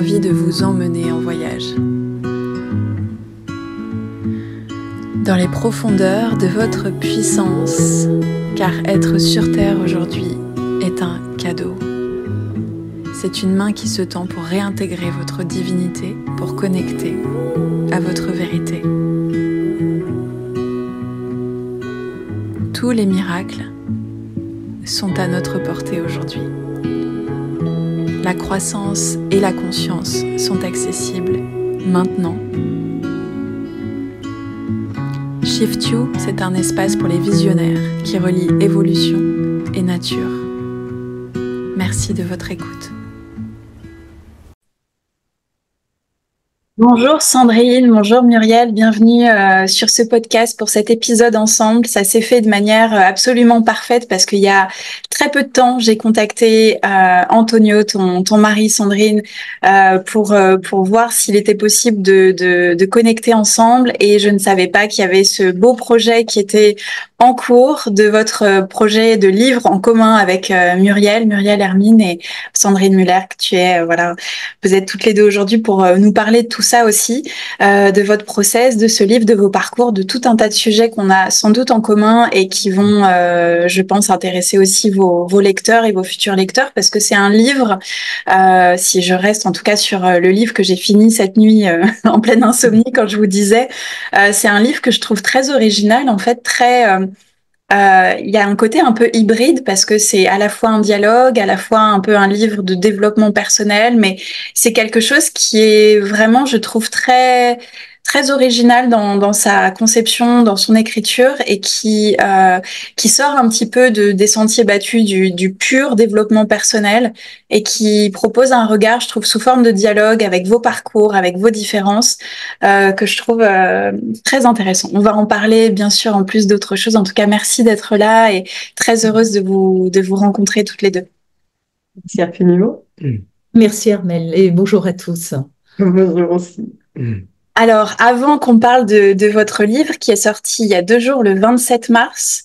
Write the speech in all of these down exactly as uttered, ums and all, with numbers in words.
envie de vous emmener en voyage. Dans les profondeurs de votre puissance, car être sur Terre aujourd'hui est un cadeau. C'est une main qui se tend pour réintégrer votre divinité, pour connecter à votre vérité. Tous les miracles sont à notre portée aujourd'hui. La croissance et la conscience sont accessibles maintenant. Shift You, c'est un espace pour les visionnaires qui relie évolution et nature. Merci de votre écoute. Bonjour Sandrine, bonjour Muriel, bienvenue euh, sur ce podcast pour cet épisode ensemble. Ça s'est fait de manière absolument parfaite parce qu'il y a très peu de temps, j'ai contacté euh, Antonio, ton, ton mari Sandrine, euh, pour euh, pour voir s'il était possible de, de de connecter ensemble et je ne savais pas qu'il y avait ce beau projet qui était en cours de votre projet de livre en commun avec euh, Muriel, Muriel Hermine et Sandrine Muller, que tu es, euh, voilà, vous êtes toutes les deux aujourd'hui pour euh, nous parler de tout ça aussi, euh, de votre process, de ce livre, de vos parcours, de tout un tas de sujets qu'on a sans doute en commun et qui vont, euh, je pense, intéresser aussi vos, vos lecteurs et vos futurs lecteurs parce que c'est un livre, euh, si je reste en tout cas sur euh, le livre que j'ai fini cette nuit euh, en pleine insomnie quand je vous disais, euh, c'est un livre que je trouve très original, en fait, très... Euh, Euh, il y a un côté un peu hybride parce que c'est à la fois un dialogue, à la fois un peu un livre de développement personnel, mais c'est quelque chose qui est vraiment, je trouve, très très original dans dans sa conception, dans son écriture et qui euh, qui sort un petit peu de des sentiers battus du du pur développement personnel et qui propose un regard, je trouve, sous forme de dialogue avec vos parcours, avec vos différences, euh, que je trouve euh, très intéressant. On va en parler, bien sûr, en plus d'autres choses. En tout cas, merci d'être là et très heureuse de vous, de vous rencontrer toutes les deux. Merci infiniment. Merci Armelle et bonjour à tous. Bonjour aussi. Alors, avant qu'on parle de, de votre livre qui est sorti il y a deux jours, le vingt-sept mars,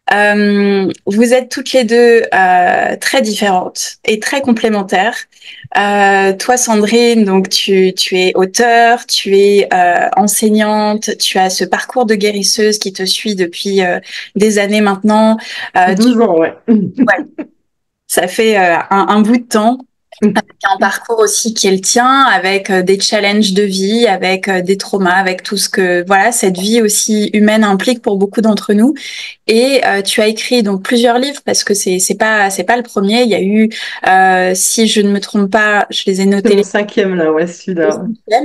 euh, vous êtes toutes les deux euh, très différentes et très complémentaires. Euh, toi, Sandrine, donc tu, tu es auteure, tu es euh, enseignante, tu as ce parcours de guérisseuse qui te suit depuis euh, des années maintenant. Euh, tu... douze ans, ouais. ouais. Ça fait euh, un, un bout de temps. Avec un parcours aussi qui est le tien, avec euh, des challenges de vie, avec euh, des traumas, avec tout ce que voilà cette vie aussi humaine implique pour beaucoup d'entre nous. Et euh, tu as écrit donc plusieurs livres parce que c'est c'est pas c'est pas le premier. Il y a eu, euh, si je ne me trompe pas, je les ai C'est notés. mon Les cinquième là, ouais, celui-là.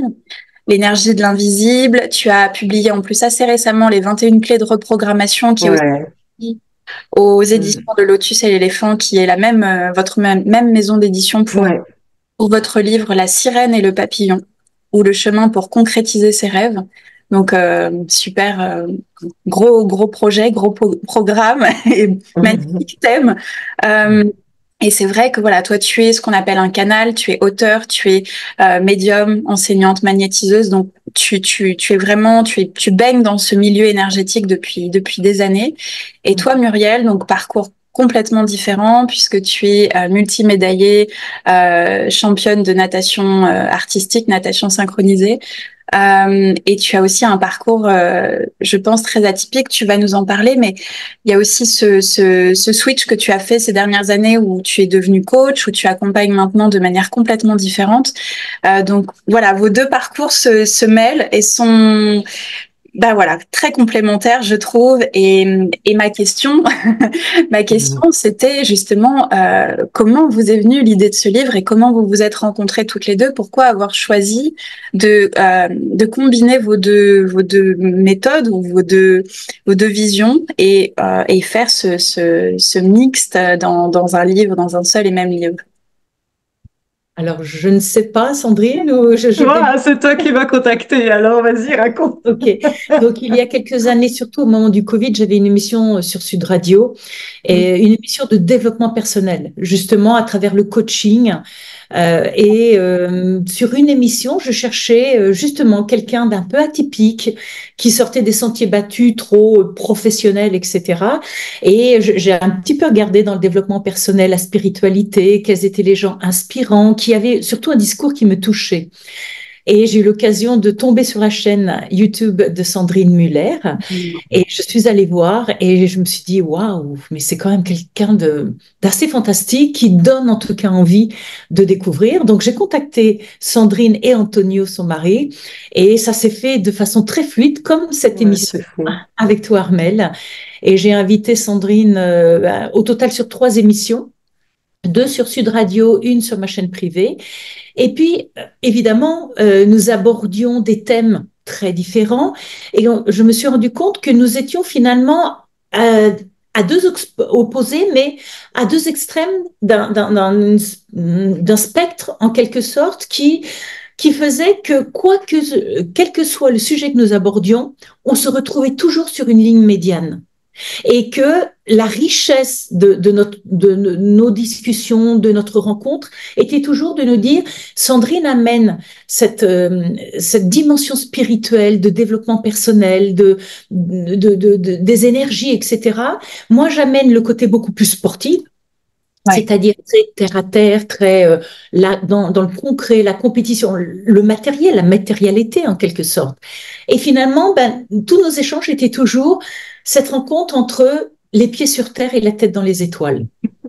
L'énergie de l'invisible. Tu as publié en plus assez récemment les vingt et une clés de reprogrammation qui est Ouais. aussi aux éditions Mm. de Lotus et l'éléphant, qui est la même euh, votre même, même maison d'édition pour Ouais. pour votre livre La sirène et le papillon, ou le chemin pour concrétiser ses rêves. Donc euh, super euh, gros gros projet, gros pro- programme et magnifique thème. Euh, et c'est vrai que voilà, toi tu es ce qu'on appelle un canal, tu es auteur, tu es euh, médium, enseignante, magnétiseuse, donc tu tu tu es vraiment tu es tu baignes dans ce milieu énergétique depuis depuis des années. Et toi Muriel, donc parcours complètement différent puisque tu es euh, multimédaillée, euh, championne de natation euh, artistique, natation synchronisée. Euh, et tu as aussi un parcours, euh, je pense, très atypique. Tu vas nous en parler, mais il y a aussi ce, ce, ce switch que tu as fait ces dernières années où tu es devenu coach, où tu accompagnes maintenant de manière complètement différente. Euh, donc voilà, vos deux parcours se, se mêlent et sont bah voilà, très complémentaire, je trouve. Et, et ma question, ma question, c'était justement euh, comment vous est venue l'idée de ce livre et comment vous vous êtes rencontrées toutes les deux. Pourquoi avoir choisi de euh, de combiner vos deux vos deux méthodes ou vos deux vos deux visions et euh, et faire ce ce ce mixte dans dans un livre, dans un seul et même livre. Alors, je ne sais pas, Sandrine, ou je, je vais... Voilà, c'est toi qui m'as contacté, alors vas-y, raconte. Ok. Donc, il y a quelques années, surtout au moment du Covid, j'avais une émission sur Sud Radio, et une émission de développement personnel, justement à travers le coaching. Euh, et euh, sur une émission, je cherchais euh, justement quelqu'un d'un peu atypique qui sortaient des sentiers battus trop euh, professionnels, et cetera. Et j'ai un petit peu regardé dans le développement personnel, la spiritualité, quels étaient les gens inspirants, qui avaient surtout un discours qui me touchait. Et j'ai eu l'occasion de tomber sur la chaîne YouTube de Sandrine Muller. Et je suis allée voir et je me suis dit, waouh, mais c'est quand même quelqu'un de, d'assez fantastique qui donne en tout cas envie de découvrir. Donc j'ai contacté Sandrine et Antonio, son mari, et ça s'est fait de façon très fluide, comme cette Ouais, émission c'est fou. avec toi, Armel. Et j'ai invité Sandrine euh, au total sur trois émissions. Deux sur Sud Radio, une sur ma chaîne privée. Et puis, évidemment, euh, nous abordions des thèmes très différents et on, je me suis rendu compte que nous étions finalement à, à deux opposés, mais à deux extrêmes d'un, d'un, d'un, d'un spectre en quelque sorte qui, qui faisait que, quoi que, quel que soit le sujet que nous abordions, on se retrouvait toujours sur une ligne médiane. Et que la richesse de, de, notre, de nos discussions, de notre rencontre, était toujours de nous dire, Sandrine amène cette, euh, cette dimension spirituelle, de développement personnel, de, de, de, de, des énergies, et cetera. Moi, j'amène le côté beaucoup plus sportif. Ouais. C'est-à-dire très terre à terre, très euh, là, dans, dans le concret, la compétition, le matériel, la matérialité en quelque sorte. Et finalement, ben, tous nos échanges étaient toujours cette rencontre entre les pieds sur terre et la tête dans les étoiles.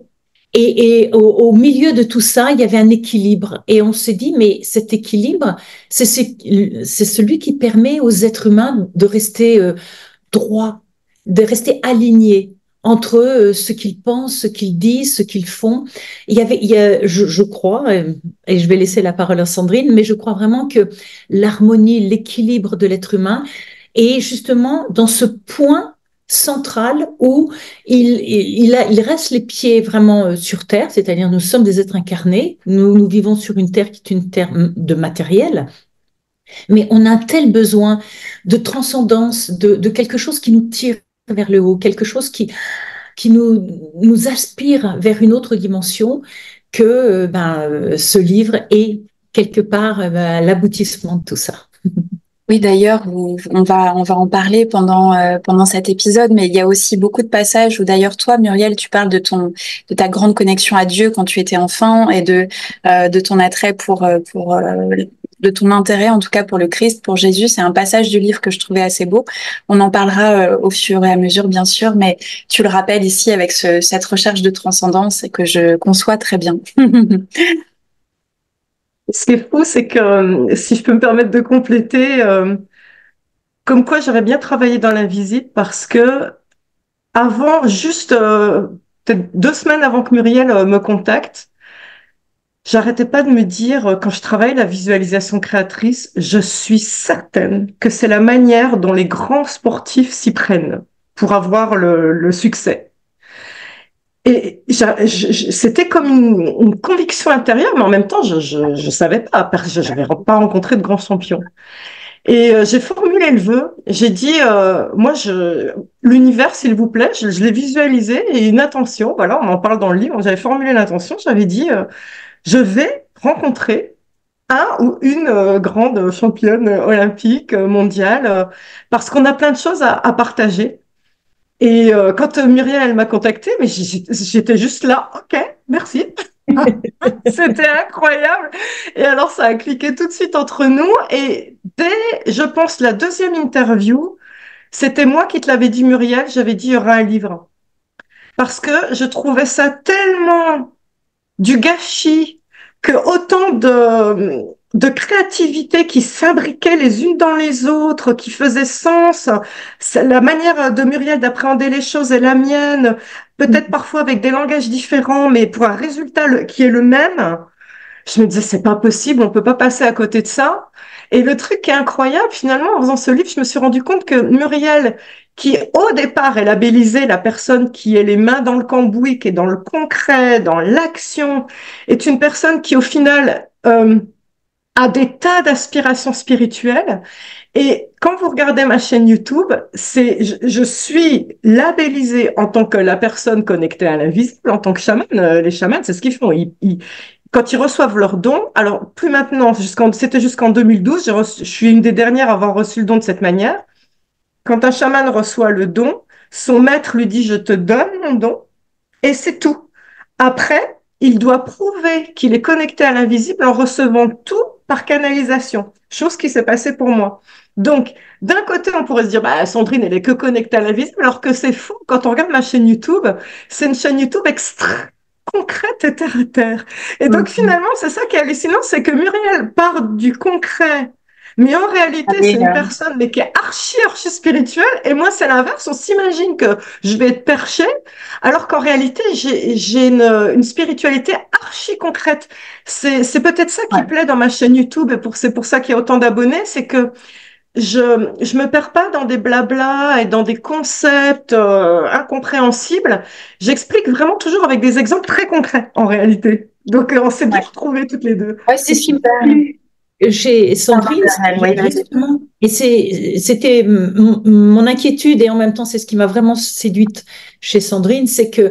Et, et au, au milieu de tout ça, il y avait un équilibre. Et on s'est dit, mais cet équilibre, c'est, c'est, c'est celui qui permet aux êtres humains de rester euh, droits, de rester alignés entre eux, ce qu'ils pensent, ce qu'ils disent, ce qu'ils font. Il y avait, il y a, je, je crois, et je vais laisser la parole à Sandrine, mais je crois vraiment que l'harmonie, l'équilibre de l'être humain est justement dans ce point central où il, il, a, il reste les pieds vraiment sur terre, c'est-à-dire nous sommes des êtres incarnés, nous, nous vivons sur une terre qui est une terre de matériel, mais on a un tel besoin de transcendance, de, de quelque chose qui nous tire vers le haut, quelque chose qui, qui nous, nous aspire vers une autre dimension, que ben, ce livre est quelque part ben, l'aboutissement de tout ça. Oui, d'ailleurs, on va on va en parler pendant euh, pendant cet épisode, mais il y a aussi beaucoup de passages où d'ailleurs toi, Muriel, tu parles de ton de ta grande connexion à Dieu quand tu étais enfant et de euh, de ton attrait pour pour euh, de ton intérêt en tout cas pour le Christ, pour Jésus. C'est un passage du livre que je trouvais assez beau. On en parlera euh, au fur et à mesure, bien sûr, mais tu le rappelles ici avec ce, cette recherche de transcendance et que je conçois très bien. Ce qui est fou, c'est que, si je peux me permettre de compléter, euh, comme quoi j'aurais bien travaillé dans l'invisible parce que avant, juste euh, peut-être deux semaines avant que Muriel euh, me contacte, j'arrêtais pas de me dire, euh, quand je travaille la visualisation créatrice, je suis certaine que c'est la manière dont les grands sportifs s'y prennent pour avoir le, le succès. Et c'était comme une, une conviction intérieure, mais en même temps, je je, je savais pas, je n'avais pas rencontré de grands champions. Et euh, j'ai formulé le vœu, j'ai dit, euh, moi, je, l'univers, s'il vous plaît, je, je l'ai visualisé, et une intention, voilà, on en parle dans le livre, j'avais formulé l'intention, j'avais dit, euh, je vais rencontrer un ou une euh, grande championne olympique, euh, mondiale, euh, parce qu'on a plein de choses à, à partager. Et euh, quand euh, Muriel elle m'a contactée, mais j'étais juste là, ok, merci. C'était incroyable. Et alors ça a cliqué tout de suite entre nous. Et dès, je pense, la deuxième interview, c'était moi qui te l'avais dit, Muriel. J'avais dit il y aura un livre parce que je trouvais ça tellement du gâchis que autant de de créativité qui s'imbriquaient les unes dans les autres, qui faisaient sens. La manière de Muriel d'appréhender les choses est la mienne, peut-être parfois avec des langages différents, mais pour un résultat qui est le même. Je me disais, c'est pas possible, on peut pas passer à côté de ça. Et le truc qui est incroyable, finalement, en faisant ce livre, je me suis rendu compte que Muriel, qui au départ est labellisée la personne qui est les mains dans le cambouis, qui est dans le concret, dans l'action, est une personne qui, au final, euh, a des tas d'aspirations spirituelles. Et quand vous regardez ma chaîne YouTube, c'est, je, je suis labellisée en tant que la personne connectée à l'invisible, en tant que chaman. Les chamans, c'est ce qu'ils font. Ils, ils, quand ils reçoivent leurs dons, alors plus maintenant, jusqu'en, c'était jusqu'en deux mille douze, j'ai reçu, je suis une des dernières à avoir reçu le don de cette manière. quand un chaman reçoit le don, son maître lui dit, je te donne mon don, et c'est tout. Après, il doit prouver qu'il est connecté à l'invisible en recevant tout par canalisation, chose qui s'est passée pour moi. Donc, d'un côté, on pourrait se dire, bah, Sandrine, elle est que connectée à l'invisible, alors que c'est faux. Quand on regarde ma chaîne YouTube, c'est une chaîne YouTube extra concrète et terre à terre. Et donc, Mhm. finalement, c'est ça qui est hallucinant, c'est que Muriel part du concret. Mais en réalité, c'est Allez, une euh, personne mais qui est archi, archi spirituelle. Et moi, c'est l'inverse. On s'imagine que je vais être perchée, alors qu'en réalité, j'ai, j'ai une, une spiritualité archi concrète. C'est, c'est peut-être ça qui ouais. plaît dans ma chaîne YouTube, et pour, c'est pour ça qu'il y a autant d'abonnés, c'est que je, je me perds pas dans des blablas et dans des concepts euh, incompréhensibles. J'explique vraiment toujours avec des exemples très concrets, en réalité. Donc, euh, on s'est bien Ouais. retrouvés toutes les deux. Ouais, C'est c'est ce qui m'a super. plu chez Pardon, Sandrine, c'est Muriel, oui, que vas-y. justement, et c'est, c'était mon, mon inquiétude et en même temps c'est ce qui m'a vraiment séduite chez Sandrine, c'est que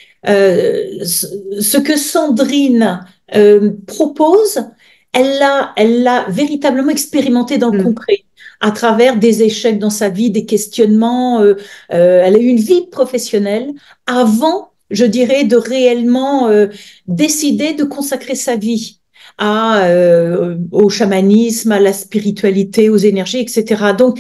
euh, ce ce que Sandrine euh, propose, elle l'a, elle l'a véritablement expérimenté dans le Mm. concret, à travers des échecs dans sa vie, des questionnements. Euh, euh, elle a eu une vie professionnelle avant, je dirais, de réellement euh, décider de consacrer sa vie à, euh, au chamanisme, à la spiritualité, aux énergies, et cetera. Donc,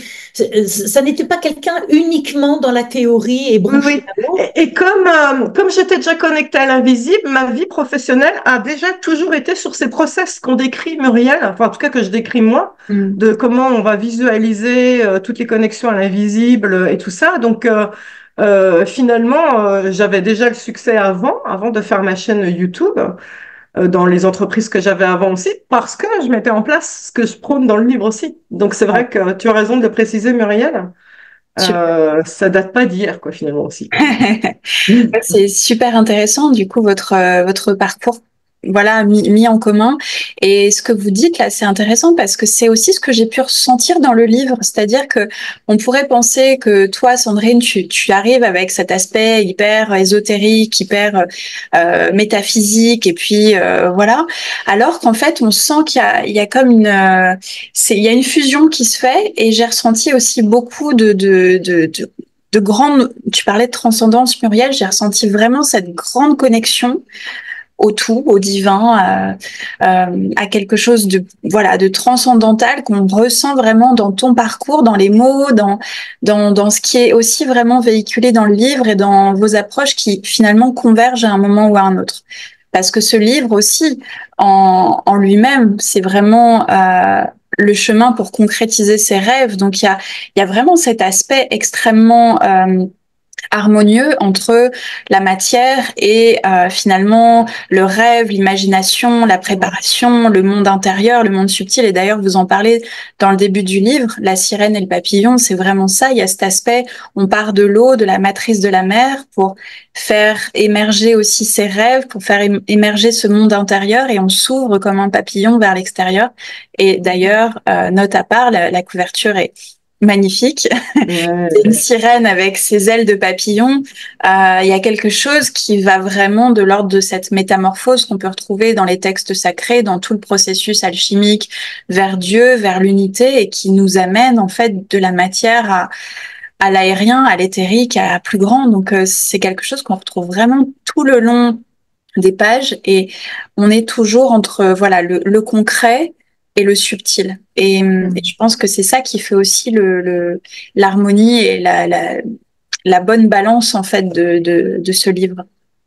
ça n'était pas quelqu'un uniquement dans la théorie et Oui, branché oui. là-haut. Et, et comme, euh, comme j'étais déjà connectée à l'invisible, ma vie professionnelle a déjà toujours été sur ces process qu'on décrit, Muriel, enfin en tout cas que je décris moi, Mm. de comment on va visualiser euh, toutes les connexions à l'invisible euh, et tout ça. Donc euh, euh, finalement, euh, j'avais déjà le succès avant, avant de faire ma chaîne YouTube, euh, dans les entreprises que j'avais avant aussi, parce que je mettais en place ce que je prône dans le livre aussi. Donc c'est Ouais, vrai que tu as raison de le préciser, Muriel. super. Euh, ça date pas d'hier, quoi, finalement aussi, quoi. Ouais, c'est super intéressant, du coup, votre, euh, votre parcours, voilà, mis, mis en commun. Et ce que vous dites là, c'est intéressant parce que c'est aussi ce que j'ai pu ressentir dans le livre. C'est-à-dire que on pourrait penser que toi, Sandrine, tu, tu arrives avec cet aspect hyper ésotérique, hyper euh, métaphysique, et puis euh, voilà. Alors qu'en fait, on sent qu'il y a, il y a comme une, euh, c'est, il y a une fusion qui se fait. Et j'ai ressenti aussi beaucoup de, de, de, de de grande, tu parlais de transcendance, Muriel, j'ai ressenti vraiment cette grande connexion au tout, au divin, euh, euh, à quelque chose de voilà de transcendantal qu'on ressent vraiment dans ton parcours, dans les mots, dans dans dans ce qui est aussi vraiment véhiculé dans le livre et dans vos approches qui finalement convergent à un moment ou à un autre. Parce que ce livre aussi, en, en lui-même, c'est vraiment euh, le chemin pour concrétiser ses rêves. Donc il y a il y a vraiment cet aspect extrêmement euh, harmonieux entre la matière et euh, finalement le rêve, l'imagination, la préparation, le monde intérieur, le monde subtil. Et d'ailleurs, vous en parlez dans le début du livre, la sirène et le papillon, c'est vraiment ça. Il y a cet aspect, on part de l'eau, de la matrice de la mer pour faire émerger aussi ses rêves, pour faire émerger ce monde intérieur et on s'ouvre comme un papillon vers l'extérieur. Et d'ailleurs, euh, note à part, la, la couverture est magnifique. C'est une Ouais. sirène avec ses ailes de papillon. Euh, il y a quelque chose qui va vraiment de l'ordre de cette métamorphose qu'on peut retrouver dans les textes sacrés, dans tout le processus alchimique vers Dieu, vers l'unité, et qui nous amène en fait de la matière à, à l'aérien, à l'éthérique, à plus grand. Donc euh, c'est quelque chose qu'on retrouve vraiment tout le long des pages, et on est toujours entre voilà le, le concret et le subtil. Et, et je pense que c'est ça qui fait aussi le, le l'harmonie et la, la, la bonne balance en fait de, de, de ce livre.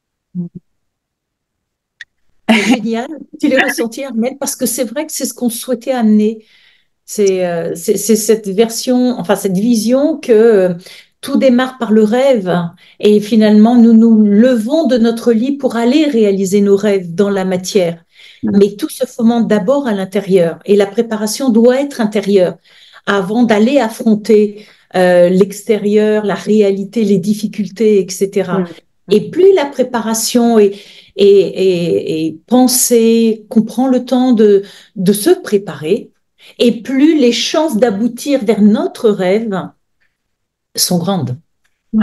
Génial, tu l'as ressenti, Armelle, parce que c'est vrai que c'est ce qu'on souhaitait amener. C'est euh, c'est c'est cette version, enfin cette vision que euh, tout démarre par le rêve et finalement nous nous levons de notre lit pour aller réaliser nos rêves dans la matière. Mais tout se fomente d'abord à l'intérieur et la préparation doit être intérieure avant d'aller affronter euh, l'extérieur, la réalité, les difficultés, et cetera. Et plus la préparation est, est, est, est pensée, qu'on prend le temps de, de se préparer, et plus les chances d'aboutir vers notre rêve sont grandes. Ouais.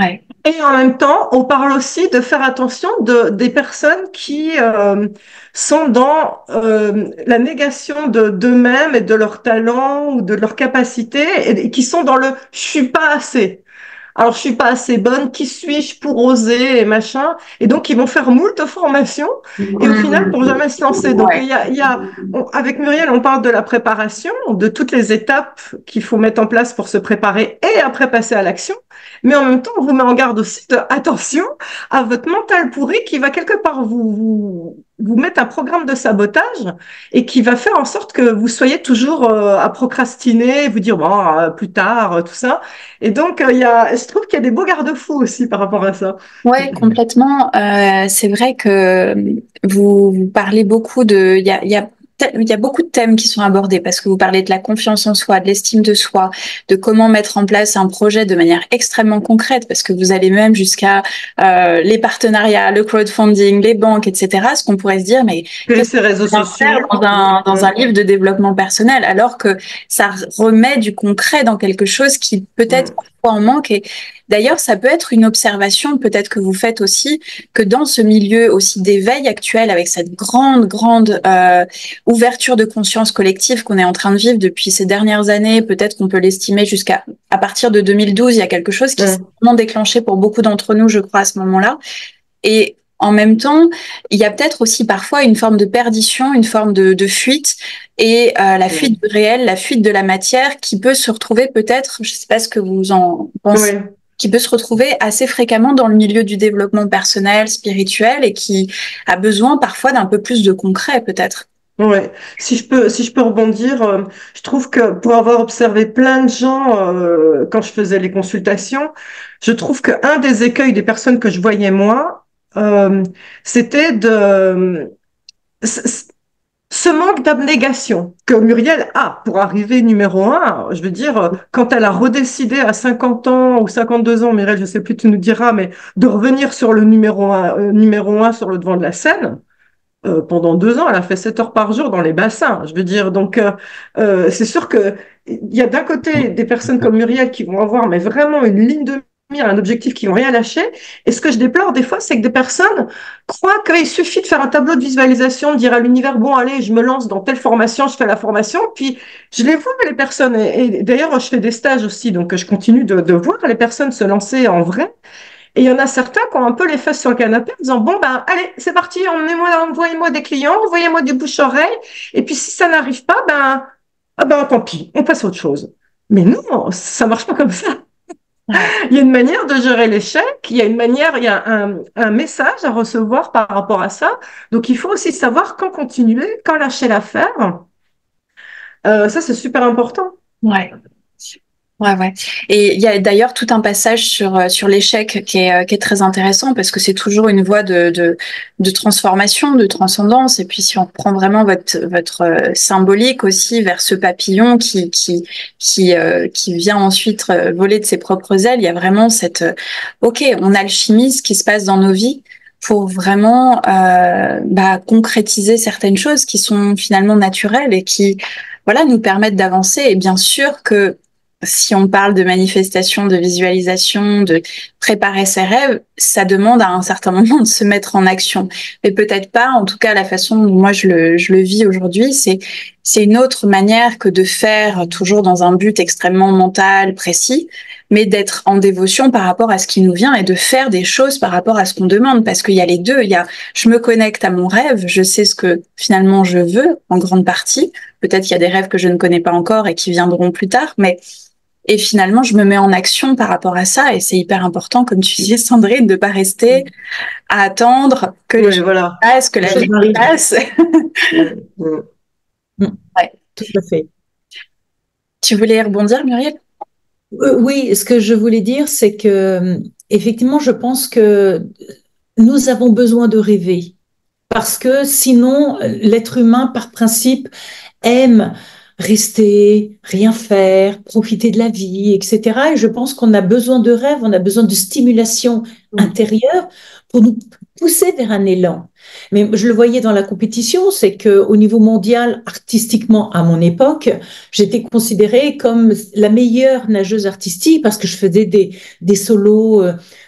Et en même temps, on parle aussi de faire attention de, des personnes qui euh, sont dans euh, la négation de d'eux-mêmes et de leurs talents ou de leurs capacités et, et qui sont dans le « je suis pas assez ». Alors, je suis pas assez bonne, qui suis-je pour oser et machin. Et donc, ils vont faire moult formations et au final, pour jamais se lancer. Donc, il Ouais. y a, il y a, on- avec Muriel, on parle de la préparation, de toutes les étapes qu'il faut mettre en place pour se préparer et après passer à l'action. Mais en même temps, on vous met en garde aussi de attention à votre mental pourri qui va quelque part vous, vous, vous mettre un programme de sabotage et qui va faire en sorte que vous soyez toujours euh, à procrastiner, vous dire bon, euh, plus tard, euh, tout ça. Et donc, euh, il y a, je trouve qu'il y a des beaux garde-fous aussi par rapport à ça. Ouais, complètement. Euh, c'est vrai que vous, vous parlez beaucoup de, il y a, il y a, il y a beaucoup de thèmes qui sont abordés parce que vous parlez de la confiance en soi, de l'estime de soi, de comment mettre en place un projet de manière extrêmement concrète parce que vous allez même jusqu'à euh, les partenariats, le crowdfunding, les banques, et cetera. Ce qu'on pourrait se dire, mais Créer qu'est-ce ces réseaux qu'on va faire sociaux. dans un, dans un livre de développement personnel alors que ça remet du concret dans quelque chose qui peut-être Mm. parfois en manque et d'ailleurs, ça peut être une observation, peut-être que vous faites aussi, que dans ce milieu aussi d'éveil actuel, avec cette grande, grande euh, ouverture de conscience collective qu'on est en train de vivre depuis ces dernières années, peut-être qu'on peut l'estimer jusqu'à à partir de deux mille douze, il y a quelque chose qui s'est Mm. vraiment déclenché pour beaucoup d'entre nous, je crois, à ce moment-là. Et en même temps, il y a peut-être aussi parfois une forme de perdition, une forme de, de fuite, et euh, la fuite du réel, la fuite de la matière, qui peut se retrouver peut-être, je ne sais pas ce que vous en pensez, Oui. qui peut se retrouver assez fréquemment dans le milieu du développement personnel, spirituel, et qui a besoin parfois d'un peu plus de concret, peut-être. Ouais. Si je peux, si je peux rebondir, euh, je trouve que pour avoir observé plein de gens euh, quand je faisais les consultations, je trouve que un des écueils des personnes que je voyais moi, euh, c'était de ce manque d'abnégation que Muriel a pour arriver numéro un. Je veux dire, euh, quand elle a redécidé à cinquante ans ou cinquante-deux ans, Muriel, je sais plus, tu nous diras, mais de revenir sur le numéro un, euh, numéro un sur le devant de la scène. Euh, pendant deux ans, elle a fait sept heures par jour dans les bassins. Je veux dire, donc euh, euh, c'est sûr que il y a d'un côté des personnes comme Muriel qui vont avoir, mais vraiment une ligne de mire, un objectif qui vont rien lâcher. Et ce que je déplore des fois, c'est que des personnes croient qu'il suffit de faire un tableau de visualisation, de dire à l'univers, bon, allez, je me lance dans telle formation, je fais la formation, puis je les vois, les personnes. Et, et d'ailleurs, je fais des stages aussi, donc je continue de, de voir les personnes se lancer en vrai. Et il y en a certains qui ont un peu les fesses sur le canapé en disant, bon, ben, allez, c'est parti, emmenez-moi, envoyez-moi des clients, envoyez-moi du bouche-oreille. Et puis, si ça n'arrive pas, ben, ah ben, tant pis, on passe à autre chose. Mais non, ça marche pas comme ça. Il y a une manière de gérer l'échec, il y a une manière, il y a un, un message à recevoir par rapport à ça. Donc, il faut aussi savoir quand continuer, quand lâcher l'affaire. Euh, ça, c'est super important. Ouais. Ouais, ouais. Et il y a d'ailleurs tout un passage sur euh, sur l'échec qui est euh, qui est très intéressant parce que c'est toujours une voie de de de transformation, de transcendance. Et puis si on reprend vraiment votre votre euh, symbolique aussi vers ce papillon qui qui qui euh, qui vient ensuite euh, voler de ses propres ailes, il y a vraiment cette euh, ok, on alchimise ce qui se passe dans nos vies pour vraiment euh, bah, concrétiser certaines choses qui sont finalement naturelles et qui voilà nous permettent d'avancer. Et bien sûr que si on parle de manifestation, de visualisation, de préparer ses rêves, ça demande à un certain moment de se mettre en action. Mais peut-être pas, en tout cas, la façon dont moi je le, je le vis aujourd'hui, c'est, c'est une autre manière que de faire toujours dans un but extrêmement mental, précis, mais d'être en dévotion par rapport à ce qui nous vient et de faire des choses par rapport à ce qu'on demande. Parce qu'il y a les deux, il y a je me connecte à mon rêve, je sais ce que finalement je veux en grande partie. Peut-être qu'il y a des rêves que je ne connais pas encore et qui viendront plus tard, mais et finalement, je me mets en action par rapport à ça. Et c'est hyper important, comme tu disais, Sandrine, de ne pas rester à attendre que les Oui, choses voilà. passent, que la vie passe. Ouais. Tout à fait. Tu voulais rebondir, Muriel? Euh, oui, ce que je voulais dire, c'est que effectivement, je pense que nous avons besoin de rêver parce que sinon, l'être humain, par principe, aime rester, rien faire, profiter de la vie, et cetera. Et je pense qu'on a besoin de rêve, on a besoin de stimulation intérieure pour nous pousser vers un élan. Mais je le voyais dans la compétition, c'est que au niveau mondial, artistiquement, à mon époque, j'étais considérée comme la meilleure nageuse artistique parce que je faisais des, des solos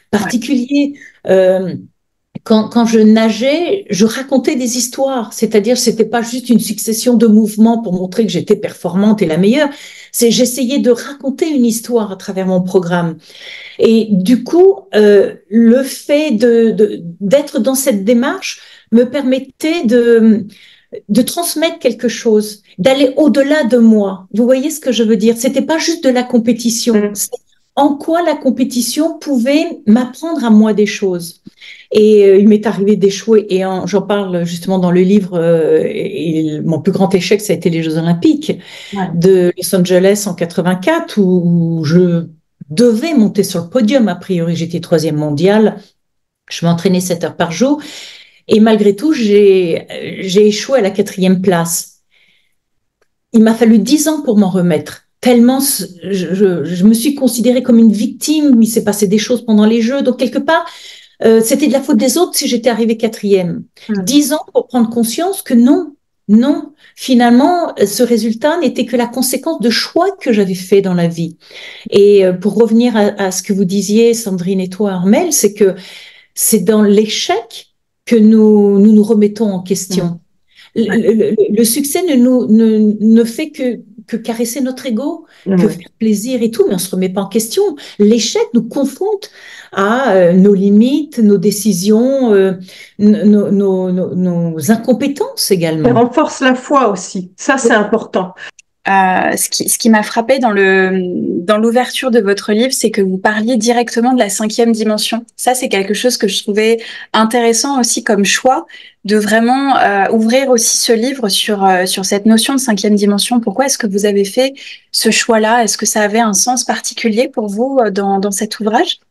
particulier. Euh, Quand, quand je nageais, je racontais des histoires, c'est-à-dire c'était pas juste une succession de mouvements pour montrer que j'étais performante et la meilleure, c'est j'essayais de raconter une histoire à travers mon programme. Et du coup, euh, le fait de, de, d'être dans cette démarche me permettait de, de transmettre quelque chose, d'aller au-delà de moi. Vous voyez ce que je veux dire? C'était pas juste de la compétition. Mm. C'est en quoi la compétition pouvait m'apprendre à moi des choses. Et euh, il m'est arrivé d'échouer, et en, j'en parle justement dans le livre, euh, et, et mon plus grand échec, ça a été les Jeux Olympiques Ouais. de Los Angeles en quatre-vingt-quatre, où, où je devais monter sur le podium. A priori, j'étais troisième mondiale, je m'entraînais sept heures par jour, et malgré tout, j'ai, j'ai échoué à la quatrième place. Il m'a fallu dix ans pour m'en remettre. Tellement je, je, je me suis considérée comme une victime, il s'est passé des choses pendant les Jeux, donc quelque part, Euh, c'était de la faute des autres si j'étais arrivée quatrième. Mm. Dix ans pour prendre conscience que non, non, finalement, ce résultat n'était que la conséquence de choix que j'avais fait dans la vie. Et euh, pour revenir à, à ce que vous disiez, Sandrine et toi, Armel, c'est que c'est dans l'échec que nous nous, nous remettons en question. Mm. Le, le, le succès ne, nous, ne, ne fait que, que caresser notre ego, Mm. que faire plaisir et tout, mais on ne se remet pas en question. L'échec nous confronte à euh, nos limites, nos décisions, euh, nos, nos, nos, nos incompétences Ça également. renforce la foi aussi. Ça, c'est important. Euh, ce qui, ce qui m'a frappé dans le dans l'ouverture de votre livre, c'est que vous parliez directement de la cinquième dimension. Ça, c'est quelque chose que je trouvais intéressant aussi comme choix, de vraiment euh, ouvrir aussi ce livre sur euh, sur cette notion de cinquième dimension. Pourquoi est-ce que vous avez fait ce choix-là? Est-ce que ça avait un sens particulier pour vous euh, dans dans cet ouvrage?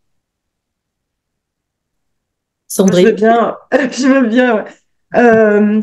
Je veux Sandrine? bien. Je veux bien. Ouais. Euh,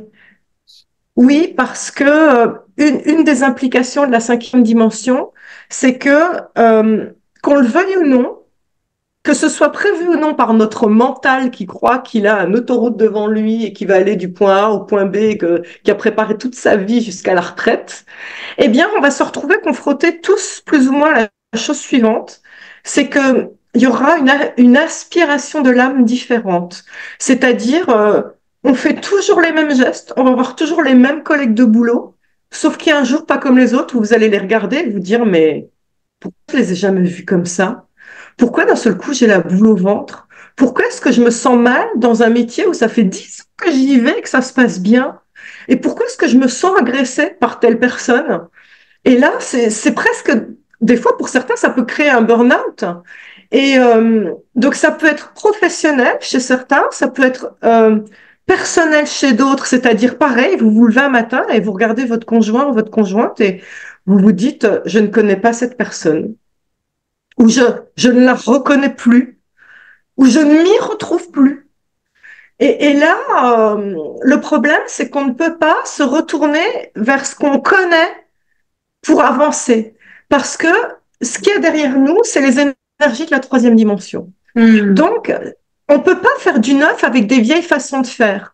oui, parce que euh, une, une des implications de la cinquième dimension, c'est que euh, qu'on le veuille ou non, que ce soit prévu ou non par notre mental qui croit qu'il a une autoroute devant lui et qui va aller du point A au point B, que, qui a préparé toute sa vie jusqu'à la retraite, eh bien, on va se retrouver confrontés tous plus ou moins à la chose suivante, c'est que il y aura une, une aspiration de l'âme différente. C'est-à-dire, euh, on fait toujours les mêmes gestes, on va avoir toujours les mêmes collègues de boulot, sauf qu'il y a un jour pas comme les autres où vous allez les regarder et vous dire, mais pourquoi je les ai jamais vus comme ça? Pourquoi d'un seul coup j'ai la boule au ventre? Pourquoi est-ce que je me sens mal dans un métier où ça fait dix ans que j'y vais et que ça se passe bien? Et pourquoi est-ce que je me sens agressée par telle personne? Et là, c'est, c'est presque, des fois pour certains, ça peut créer un burn-out. Et euh, donc ça peut être professionnel chez certains, ça peut être euh, personnel chez d'autres, c'est-à-dire pareil, vous vous levez un matin et vous regardez votre conjoint ou votre conjointe et vous vous dites, je ne connais pas cette personne, ou je, je ne la reconnais plus, ou je ne m'y retrouve plus. Et, et là, euh, le problème, c'est qu'on ne peut pas se retourner vers ce qu'on connaît pour avancer. Parce que ce qu'il y a derrière nous, c'est les énergies de la troisième dimension. Mmh. Donc, on ne peut pas faire du neuf avec des vieilles façons de faire.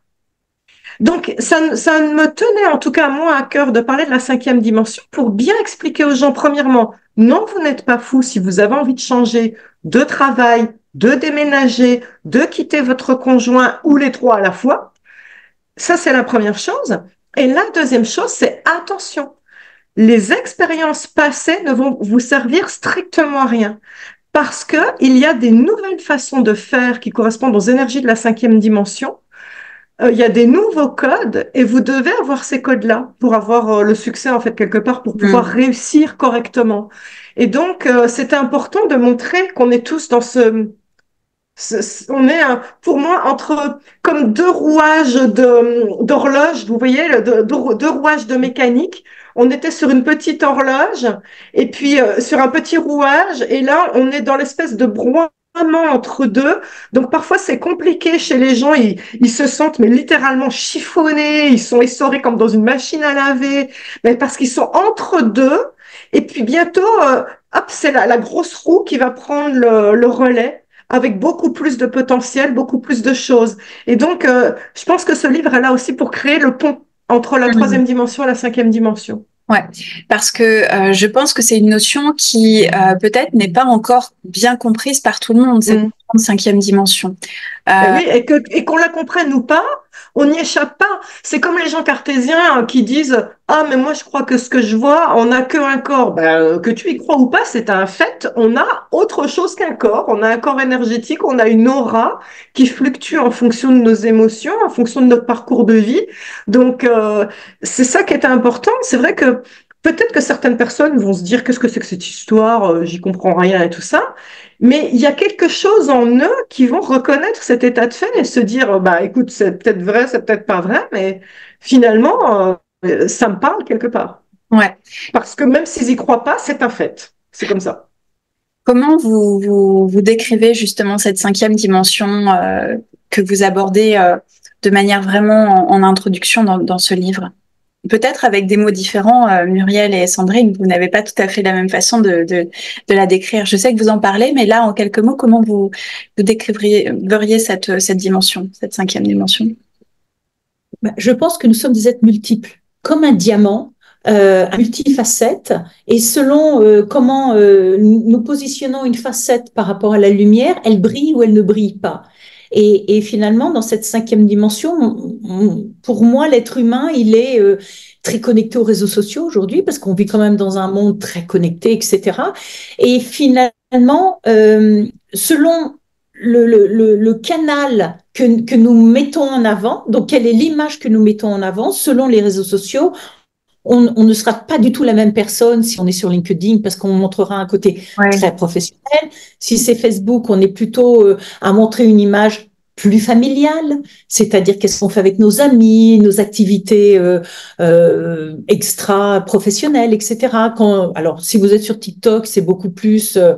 Donc, ça, ça me tenait en tout cas moi à cœur de parler de la cinquième dimension pour bien expliquer aux gens, premièrement, non, vous n'êtes pas fou si vous avez envie de changer de travail, de déménager, de quitter votre conjoint ou les trois à la fois. Ça, c'est la première chose. Et la deuxième chose, c'est attention. Les expériences passées ne vont vous servir strictement à rien parce que il y a des nouvelles façons de faire qui correspondent aux énergies de la cinquième dimension. Euh, il y a des nouveaux codes et vous devez avoir ces codes-là pour avoir euh, le succès en fait quelque part, pour pouvoir Mmh. réussir correctement. Et donc, euh, c'est important de montrer qu'on est tous dans ce, ce- ce- on est un- pour moi entre comme deux rouages de d'horloge, vous voyez, le- de- de- deux rouages de mécanique. On était sur une petite horloge et puis euh, sur un petit rouage et là on est dans l'espèce de broiement entre deux. Donc parfois c'est compliqué chez les gens, ils, ils se sentent mais littéralement chiffonnés, ils sont essorés comme dans une machine à laver, mais parce qu'ils sont entre deux. Et puis bientôt, euh, hop, c'est la, la grosse roue qui va prendre le, le relais avec beaucoup plus de potentiel, beaucoup plus de choses. Et donc, euh, je pense que ce livre est là aussi pour créer le pont entre la Mmh. troisième dimension et la cinquième dimension. Ouais, parce que euh, je pense que c'est une notion qui euh, peut-être n'est pas encore bien comprise par tout le monde. Cette Mm. notion cinquième dimension. Eh Euh, oui, et que, et qu'on la comprenne ou pas, on n'y échappe pas. C'est comme les gens cartésiens qui disent, ah, mais moi, je crois que ce que je vois, on n'a qu'un corps. Ben, euh, que tu y crois ou pas, c'est un fait. On a autre chose qu'un corps. On a un corps énergétique, on a une aura qui fluctue en fonction de nos émotions, en fonction de notre parcours de vie. Donc, euh, c'est ça qui est important. C'est vrai que peut-être que certaines personnes vont se dire, qu'est-ce que c'est que cette histoire? Euh, J'y comprends rien et tout ça. Mais il y a quelque chose en eux qui vont reconnaître cet état de fait et se dire, bah écoute, c'est peut-être vrai, c'est peut-être pas vrai, mais finalement, euh, ça me parle quelque part. ouais. Parce que même s'ils y croient pas, c'est un fait. C'est comme ça. Comment vous, vous, vous décrivez justement cette cinquième dimension euh, que vous abordez euh, de manière vraiment en, en introduction dans, dans ce livre? Peut-être avec des mots différents, euh, Muriel et Sandrine, vous n'avez pas tout à fait la même façon de, de, de la décrire. Je sais que vous en parlez, mais là, en quelques mots, comment vous, vous décriveriez cette, cette dimension, cette cinquième dimension? Je pense que nous sommes des êtres multiples, comme un diamant, euh, multifacette, et selon euh, comment euh, nous positionnons une facette par rapport à la lumière, elle brille ou elle ne brille pas. Et, et finalement, dans cette cinquième dimension, pour moi, l'être humain, il est euh, très connecté aux réseaux sociaux aujourd'hui, parce qu'on vit quand même dans un monde très connecté, et cetera. Et finalement, euh, selon le, le, le canal que, que nous mettons en avant, donc quelle est l'image que nous mettons en avant selon les réseaux sociaux, on, on ne sera pas du tout la même personne si on est sur LinkedIn parce qu'on montrera un côté Ouais. très professionnel. Si c'est Facebook, on est plutôt euh, à montrer une image plus familiale, c'est-à-dire qu'est-ce qu'on fait avec nos amis, nos activités euh, euh, extra professionnelles, et cetera. Quand, alors, si vous êtes sur TikTok, c'est beaucoup plus euh,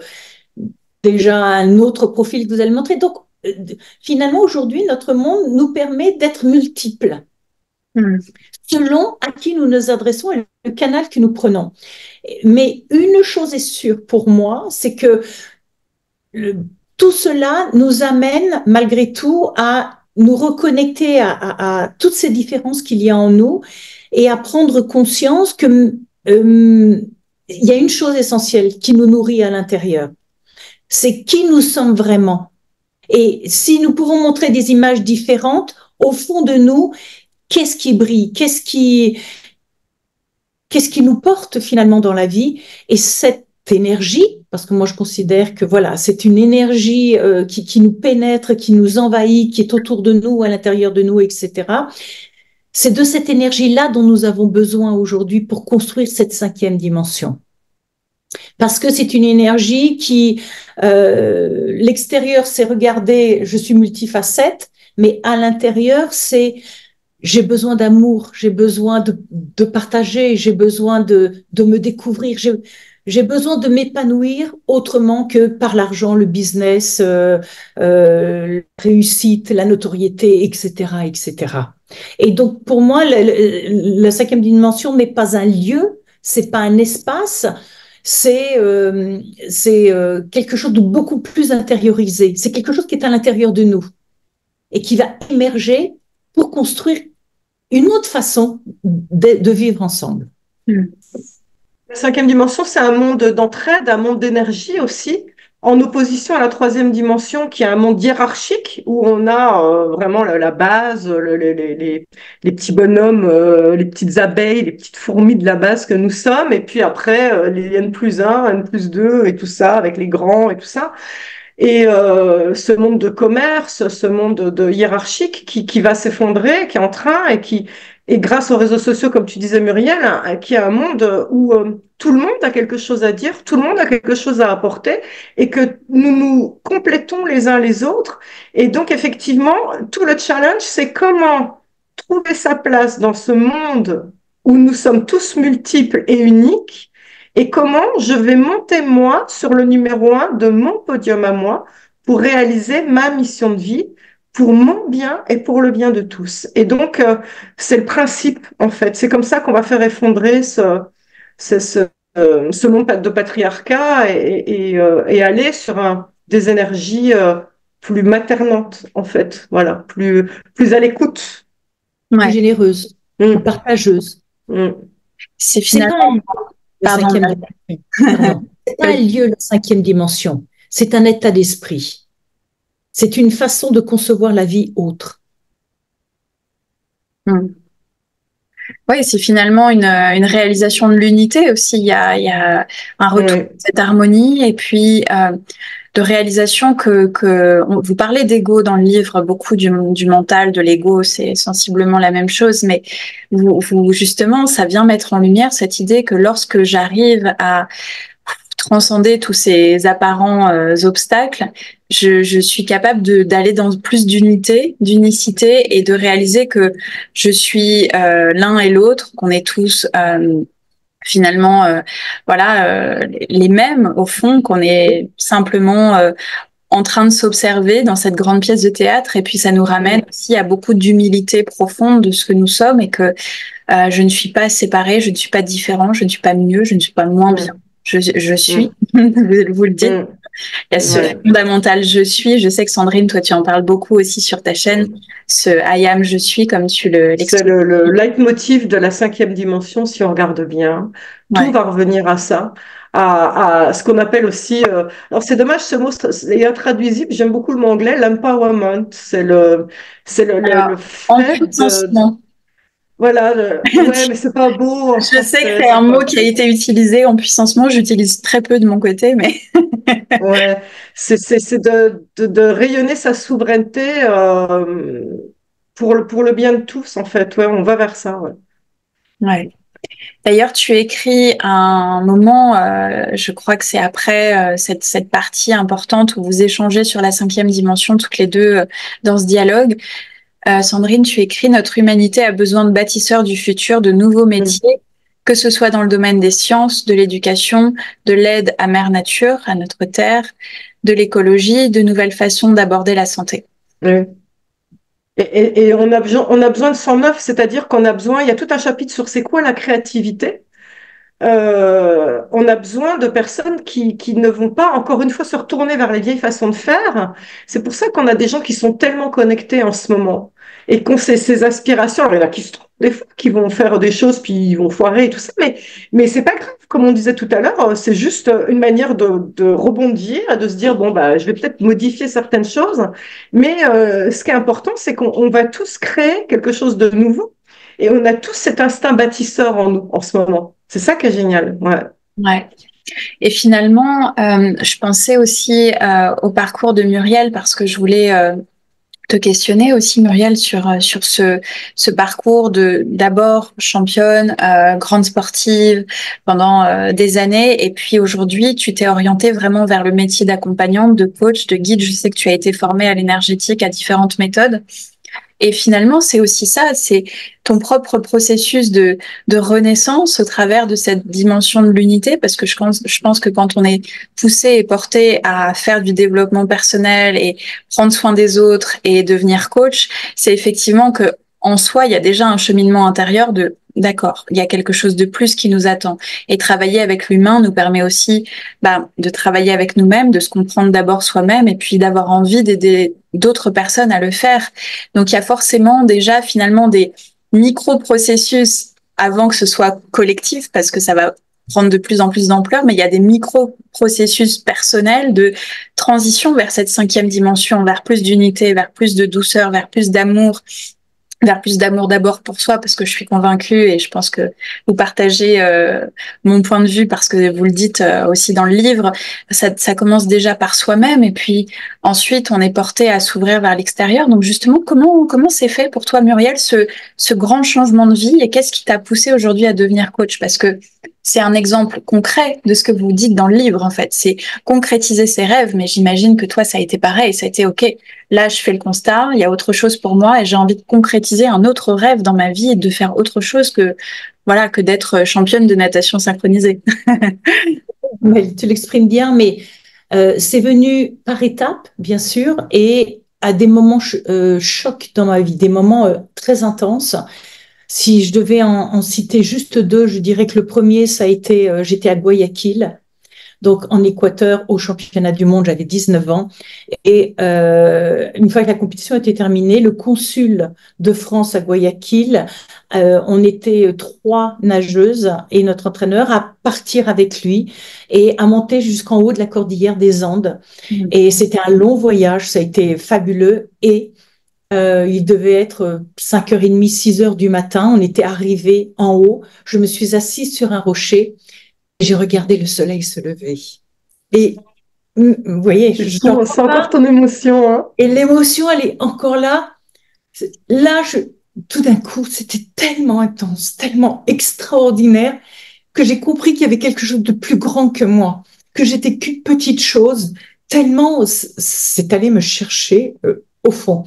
déjà un autre profil que vous allez montrer. Donc, euh, finalement, aujourd'hui, notre monde nous permet d'être multiples Hmm. selon à qui nous nous adressons et le canal que nous prenons. Mais une chose est sûre pour moi, c'est que le, tout cela nous amène malgré tout à nous reconnecter à, à, à toutes ces différences qu'il y a en nous et à prendre conscience que euh, il y a une chose essentielle qui nous nourrit à l'intérieur, c'est qui nous sommes vraiment. Et si nous pouvons montrer des images différentes, au fond de nous, qu'est-ce qui brille, qu'est-ce qui, qu'est-ce qui nous porte finalement dans la vie? Et cette énergie, parce que moi je considère que voilà, c'est une énergie euh, qui, qui nous pénètre, qui nous envahit, qui est autour de nous, à l'intérieur de nous, et cetera. C'est de cette énergie-là dont nous avons besoin aujourd'hui pour construire cette cinquième dimension. Parce que c'est une énergie qui, euh, l'extérieur, c'est regarder, je suis multifacette, mais à l'intérieur, c'est j'ai besoin d'amour, j'ai besoin de, de partager, j'ai besoin de, de me découvrir, j'ai, j'ai besoin de m'épanouir autrement que par l'argent, le business, euh, euh, la réussite, la notoriété, et cetera, et cetera. Et donc, pour moi, la, la cinquième dimension n'est pas un lieu, c'est pas un espace, c'est euh, c'est euh, quelque chose de beaucoup plus intériorisé. C'est quelque chose qui est à l'intérieur de nous et qui va émerger pour construire une autre façon de, de vivre ensemble. Hmm. La cinquième dimension, c'est un monde d'entraide, un monde d'énergie aussi, en opposition à la troisième dimension, qui est un monde hiérarchique, où on a euh, vraiment la, la base, le- le- les, les- les petits bonhommes, euh, les petites abeilles, les petites fourmis de la base que nous sommes, et puis après, euh, les N plus un, N plus deux, et tout ça, avec les grands et tout ça. Et euh, ce monde de commerce, ce monde de, de hiérarchique qui, qui va s'effondrer, qui est en train et qui, et grâce aux réseaux sociaux, comme tu disais Muriel, hein, qui est un monde où euh, tout le monde a quelque chose à dire, tout le monde a quelque chose à apporter et que nous nous complétons les uns les autres. Et donc effectivement, tout le challenge, c'est comment trouver sa place dans ce monde où nous sommes tous multiples et uniques et comment je vais monter moi sur le numéro un de mon podium à moi pour réaliser ma mission de vie pour mon bien et pour le bien de tous. Et donc, euh, c'est le principe, en fait. C'est comme ça qu'on va faire effondrer ce, ce, ce, euh, ce monde de patriarcat et, et, euh, et aller sur un, des énergies euh, plus maternantes, en fait. Voilà, plus, plus à l'écoute. Plus Ouais. généreuse, Mm, plus partageuse. mm. C'est C'est pas finalement, un lieu, la pardon, cinquième dimension. Pardon. C'est pas un lieu, la cinquième dimension. C'est un état d'esprit. C'est une façon de concevoir la vie autre. Mm. Oui, c'est finalement une, une réalisation de l'unité aussi. Il y a, il y a un retour Oui. de cette harmonie et puis euh, de réalisation que, que on, vous parlez d'ego dans le livre, beaucoup du, du mental, de l'ego, c'est sensiblement la même chose, mais vous, vous, justement, ça vient mettre en lumière cette idée que lorsque j'arrive à transcender tous ces apparents euh, obstacles, je, je suis capable de, d'aller dans plus d'unité, d'unicité et de réaliser que je suis euh, l'un et l'autre, qu'on est tous euh, finalement euh, voilà euh, les mêmes au fond, qu'on est simplement euh, en train de s'observer dans cette grande pièce de théâtre et puis ça nous ramène aussi à beaucoup d'humilité profonde de ce que nous sommes et que euh, je ne suis pas séparée, je ne suis pas différent, je ne suis pas mieux, je ne suis pas moins bien. Je, je suis, vous, vous le dites, Mm. il y a ce Ouais. fondamental je suis. Je sais que Sandrine, toi, tu en parles beaucoup aussi sur ta chaîne, ce I am je suis, comme tu le, C'est l'expliques. le, le leitmotiv de la cinquième dimension, si on regarde bien. Tout Ouais. va revenir à ça, à, à ce qu'on appelle aussi. Euh, alors c'est dommage, ce mot est intraduisible. J'aime beaucoup le mot anglais, l'empowerment. C'est le, c'est le, le, Alors, le en fait de, puissancement. voilà. Le, ouais, mais c'est pas beau en Je sais que français. c'est un C'est mot pas qui a beau. été utilisé en puissancement. J'utilise très peu de mon côté, mais Ouais, c'est c'est c'est de, de, de rayonner sa souveraineté euh, pour le pour le bien de tous en fait. Ouais, on va vers ça. Ouais. ouais. D'ailleurs, tu écris à un moment, euh, je crois que c'est après euh, cette, cette partie importante où vous échangez sur la cinquième dimension toutes les deux euh, dans ce dialogue. Euh, Sandrine, tu écris: Notre humanité a besoin de bâtisseurs du futur, de nouveaux Mm. métiers, que ce soit dans le domaine des sciences, de l'éducation, de l'aide à Mère Nature, à notre Terre, de l'écologie, de nouvelles façons d'aborder la santé. Ouais. Et, et, et on a besoin, on a besoin de cent neuf, c'est-à-dire qu'on a besoin, il y a tout un chapitre sur c'est quoi la créativité. Euh, on a besoin de personnes qui, qui ne vont pas, encore une fois, se retourner vers les vieilles façons de faire. C'est pour ça qu'on a des gens qui sont tellement connectés en ce moment et qu'on sait ces aspirations. Alors, il y en a qui se trompent des fois, qui vont faire des choses puis ils vont foirer et tout ça, mais, mais c'est pas grave. Comme on disait tout à l'heure, c'est juste une manière de, de rebondir, de se dire, bon, bah, je vais peut-être modifier certaines choses, mais euh, ce qui est important, c'est qu'on on va tous créer quelque chose de nouveau. Et on a tous cet instinct bâtisseur en nous en ce moment. C'est ça qui est génial. Ouais. Ouais. Et finalement, euh, je pensais aussi euh, au parcours de Muriel parce que je voulais euh, te questionner aussi, Muriel, sur, euh, sur ce, ce parcours de d'abord championne, euh, grande sportive pendant euh, des années. Et puis aujourd'hui, tu t'es orientée vraiment vers le métier d'accompagnante, de coach, de guide. Je sais que tu as été formée à l'énergétique, à différentes méthodes. Et finalement, c'est aussi ça, c'est ton propre processus de, de renaissance au travers de cette dimension de l'unité, parce que je pense, je pense que quand on est poussé et porté à faire du développement personnel et prendre soin des autres et devenir coach, c'est effectivement que en soi, il y a déjà un cheminement intérieur de d'accord, il y a quelque chose de plus qui nous attend. Et travailler avec l'humain nous permet aussi bah, de travailler avec nous-mêmes, de se comprendre d'abord soi-même et puis d'avoir envie d'aider d'autres personnes à le faire. Donc il y a forcément déjà finalement des micro-processus avant que ce soit collectif, parce que ça va prendre de plus en plus d'ampleur, mais il y a des micro-processus personnels de transition vers cette cinquième dimension, vers plus d'unité, vers plus de douceur, vers plus d'amour, vers plus d'amour d'abord pour soi, parce que je suis convaincue et je pense que vous partagez euh, mon point de vue parce que vous le dites euh, aussi dans le livre, ça, ça commence déjà par soi-même et puis ensuite on est porté à s'ouvrir vers l'extérieur. Donc justement, comment comment c'est fait pour toi, Muriel, ce, ce grand changement de vie et qu'est-ce qui t'a poussé aujourd'hui à devenir coach? Parce que c'est un exemple concret de ce que vous dites dans le livre, en fait. C'est concrétiser ses rêves, mais j'imagine que toi, ça a été pareil. Ça a été, OK, là, je fais le constat, il y a autre chose pour moi et j'ai envie de concrétiser un autre rêve dans ma vie et de faire autre chose que, voilà, que d'être championne de natation synchronisée. Ouais, tu l'exprimes bien, mais euh, c'est venu par étapes, bien sûr, et à des moments ch- euh, chocs dans ma vie, des moments euh, très intenses. Si je devais en, en citer juste deux, je dirais que le premier, ça a été, euh, j'étais à Guayaquil donc en Équateur au championnat du monde, j'avais dix-neuf ans. Et euh, une fois que la compétition était terminée, le consul de France à Guayaquil, euh, on était trois nageuses et notre entraîneur à partir avec lui et à monter jusqu'en haut de la cordillère des Andes. Mmh. Et c'était un long voyage, ça a été fabuleux. Et euh, il devait être cinq heures trente, six heures du matin. On était arrivés en haut. Je me suis assise sur un rocher et j'ai regardé le soleil se lever. Et vous voyez, je, je sens encore ton émotion. Hein. Et l'émotion, elle est encore là. Là, je, tout d'un coup, c'était tellement intense, tellement extraordinaire que j'ai compris qu'il y avait quelque chose de plus grand que moi, que j'étais qu'une petite chose, tellement c'est allé me chercher euh, au fond.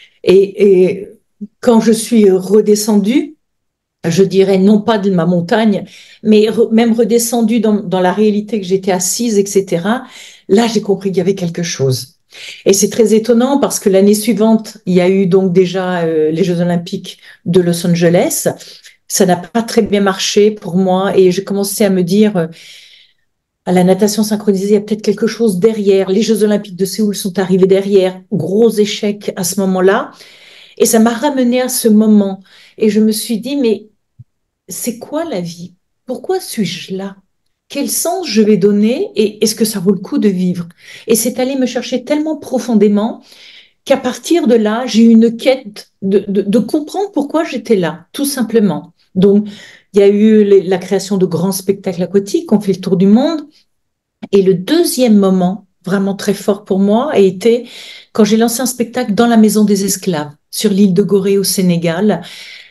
Et, et quand je suis redescendue, je dirais non pas de ma montagne, mais re, même redescendue dans, dans la réalité que j'étais assise, et cetera, là, j'ai compris qu'il y avait quelque chose. Et c'est très étonnant parce que l'année suivante, il y a eu donc déjà euh, les Jeux Olympiques de Los Angeles. Ça n'a pas très bien marché pour moi et j'ai commencé à me dire, euh, à la natation synchronisée, il y a peut-être quelque chose derrière. Les Jeux Olympiques de Séoul sont arrivés derrière. Gros échec à ce moment-là. Et ça m'a ramené à ce moment. Et je me suis dit, mais c'est quoi la vie? Pourquoi suis-je là? Quel sens je vais donner et est-ce que ça vaut le coup de vivre? Et c'est allé me chercher tellement profondément qu'à partir de là, j'ai eu une quête de, de, de comprendre pourquoi j'étais là, tout simplement. Donc, il y a eu les, la création de grands spectacles aquatiques, on fait le tour du monde. Et le deuxième moment, vraiment très fort pour moi, a été quand j'ai lancé un spectacle dans la Maison des Esclaves, sur l'île de Gorée au Sénégal.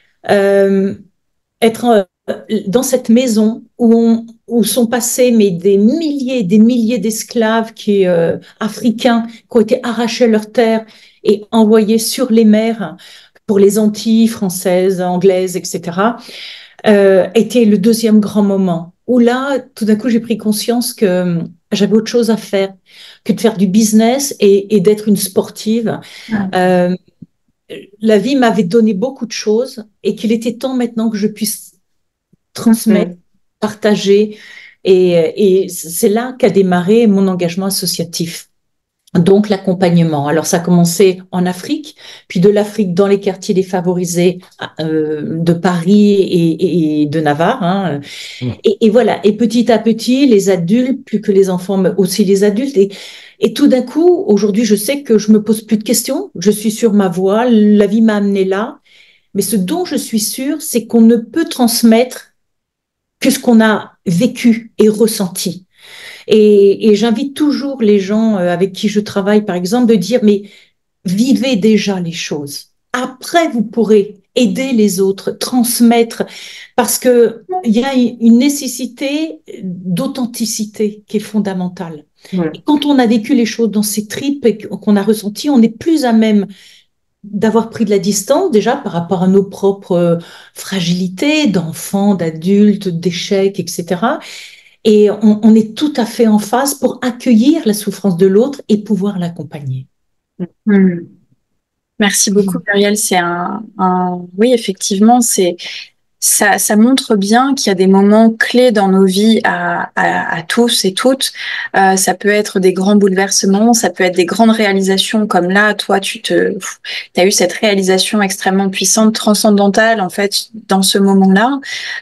Euh, être dans cette maison où, on, où sont passés mais des milliers et des milliers d'esclaves qui, euh, africains qui ont été arrachés à leur terre et envoyés sur les mers pour les Antilles françaises, anglaises, et cetera, euh, était le deuxième grand moment où là, tout d'un coup, j'ai pris conscience que j'avais autre chose à faire que de faire du business et, et d'être une sportive. Ouais. Euh, la vie m'avait donné beaucoup de choses et qu'il était temps maintenant que je puisse transmettre, mmh. partager. Et, et c'est là qu'a démarré mon engagement associatif. Donc, l'accompagnement. Alors, ça a commencé en Afrique, puis de l'Afrique dans les quartiers défavorisés euh, de Paris et, et de Navarre. Hein. Mmh. Et, et voilà. Et petit à petit, les adultes, plus que les enfants, mais aussi les adultes. Et, et tout d'un coup, aujourd'hui, je sais que je me pose plus de questions. Je suis sur ma voie. La vie m'a amené là. Mais ce dont je suis sûre, c'est qu'on ne peut transmettre que ce qu'on a vécu et ressenti. Et, et j'invite toujours les gens avec qui je travaille, par exemple, de dire, mais vivez déjà les choses. Après, vous pourrez aider les autres, transmettre, parce que il y a une nécessité d'authenticité qui est fondamentale. Ouais. Et quand on a vécu les choses dans ses tripes et qu'on a ressenti, on est plus à même d'avoir pris de la distance déjà par rapport à nos propres fragilités d'enfants, d'adultes, d'échecs, et cetera. Et on, on est tout à fait en phase pour accueillir la souffrance de l'autre et pouvoir l'accompagner. Mmh. Merci beaucoup, Muriel. C'est un, un... Oui, effectivement, c'est... Ça, ça montre bien qu'il y a des moments clés dans nos vies à, à, à tous et toutes. Euh, ça peut être des grands bouleversements, ça peut être des grandes réalisations comme là, toi, tu te, as eu cette réalisation extrêmement puissante, transcendantale, en fait, dans ce moment-là.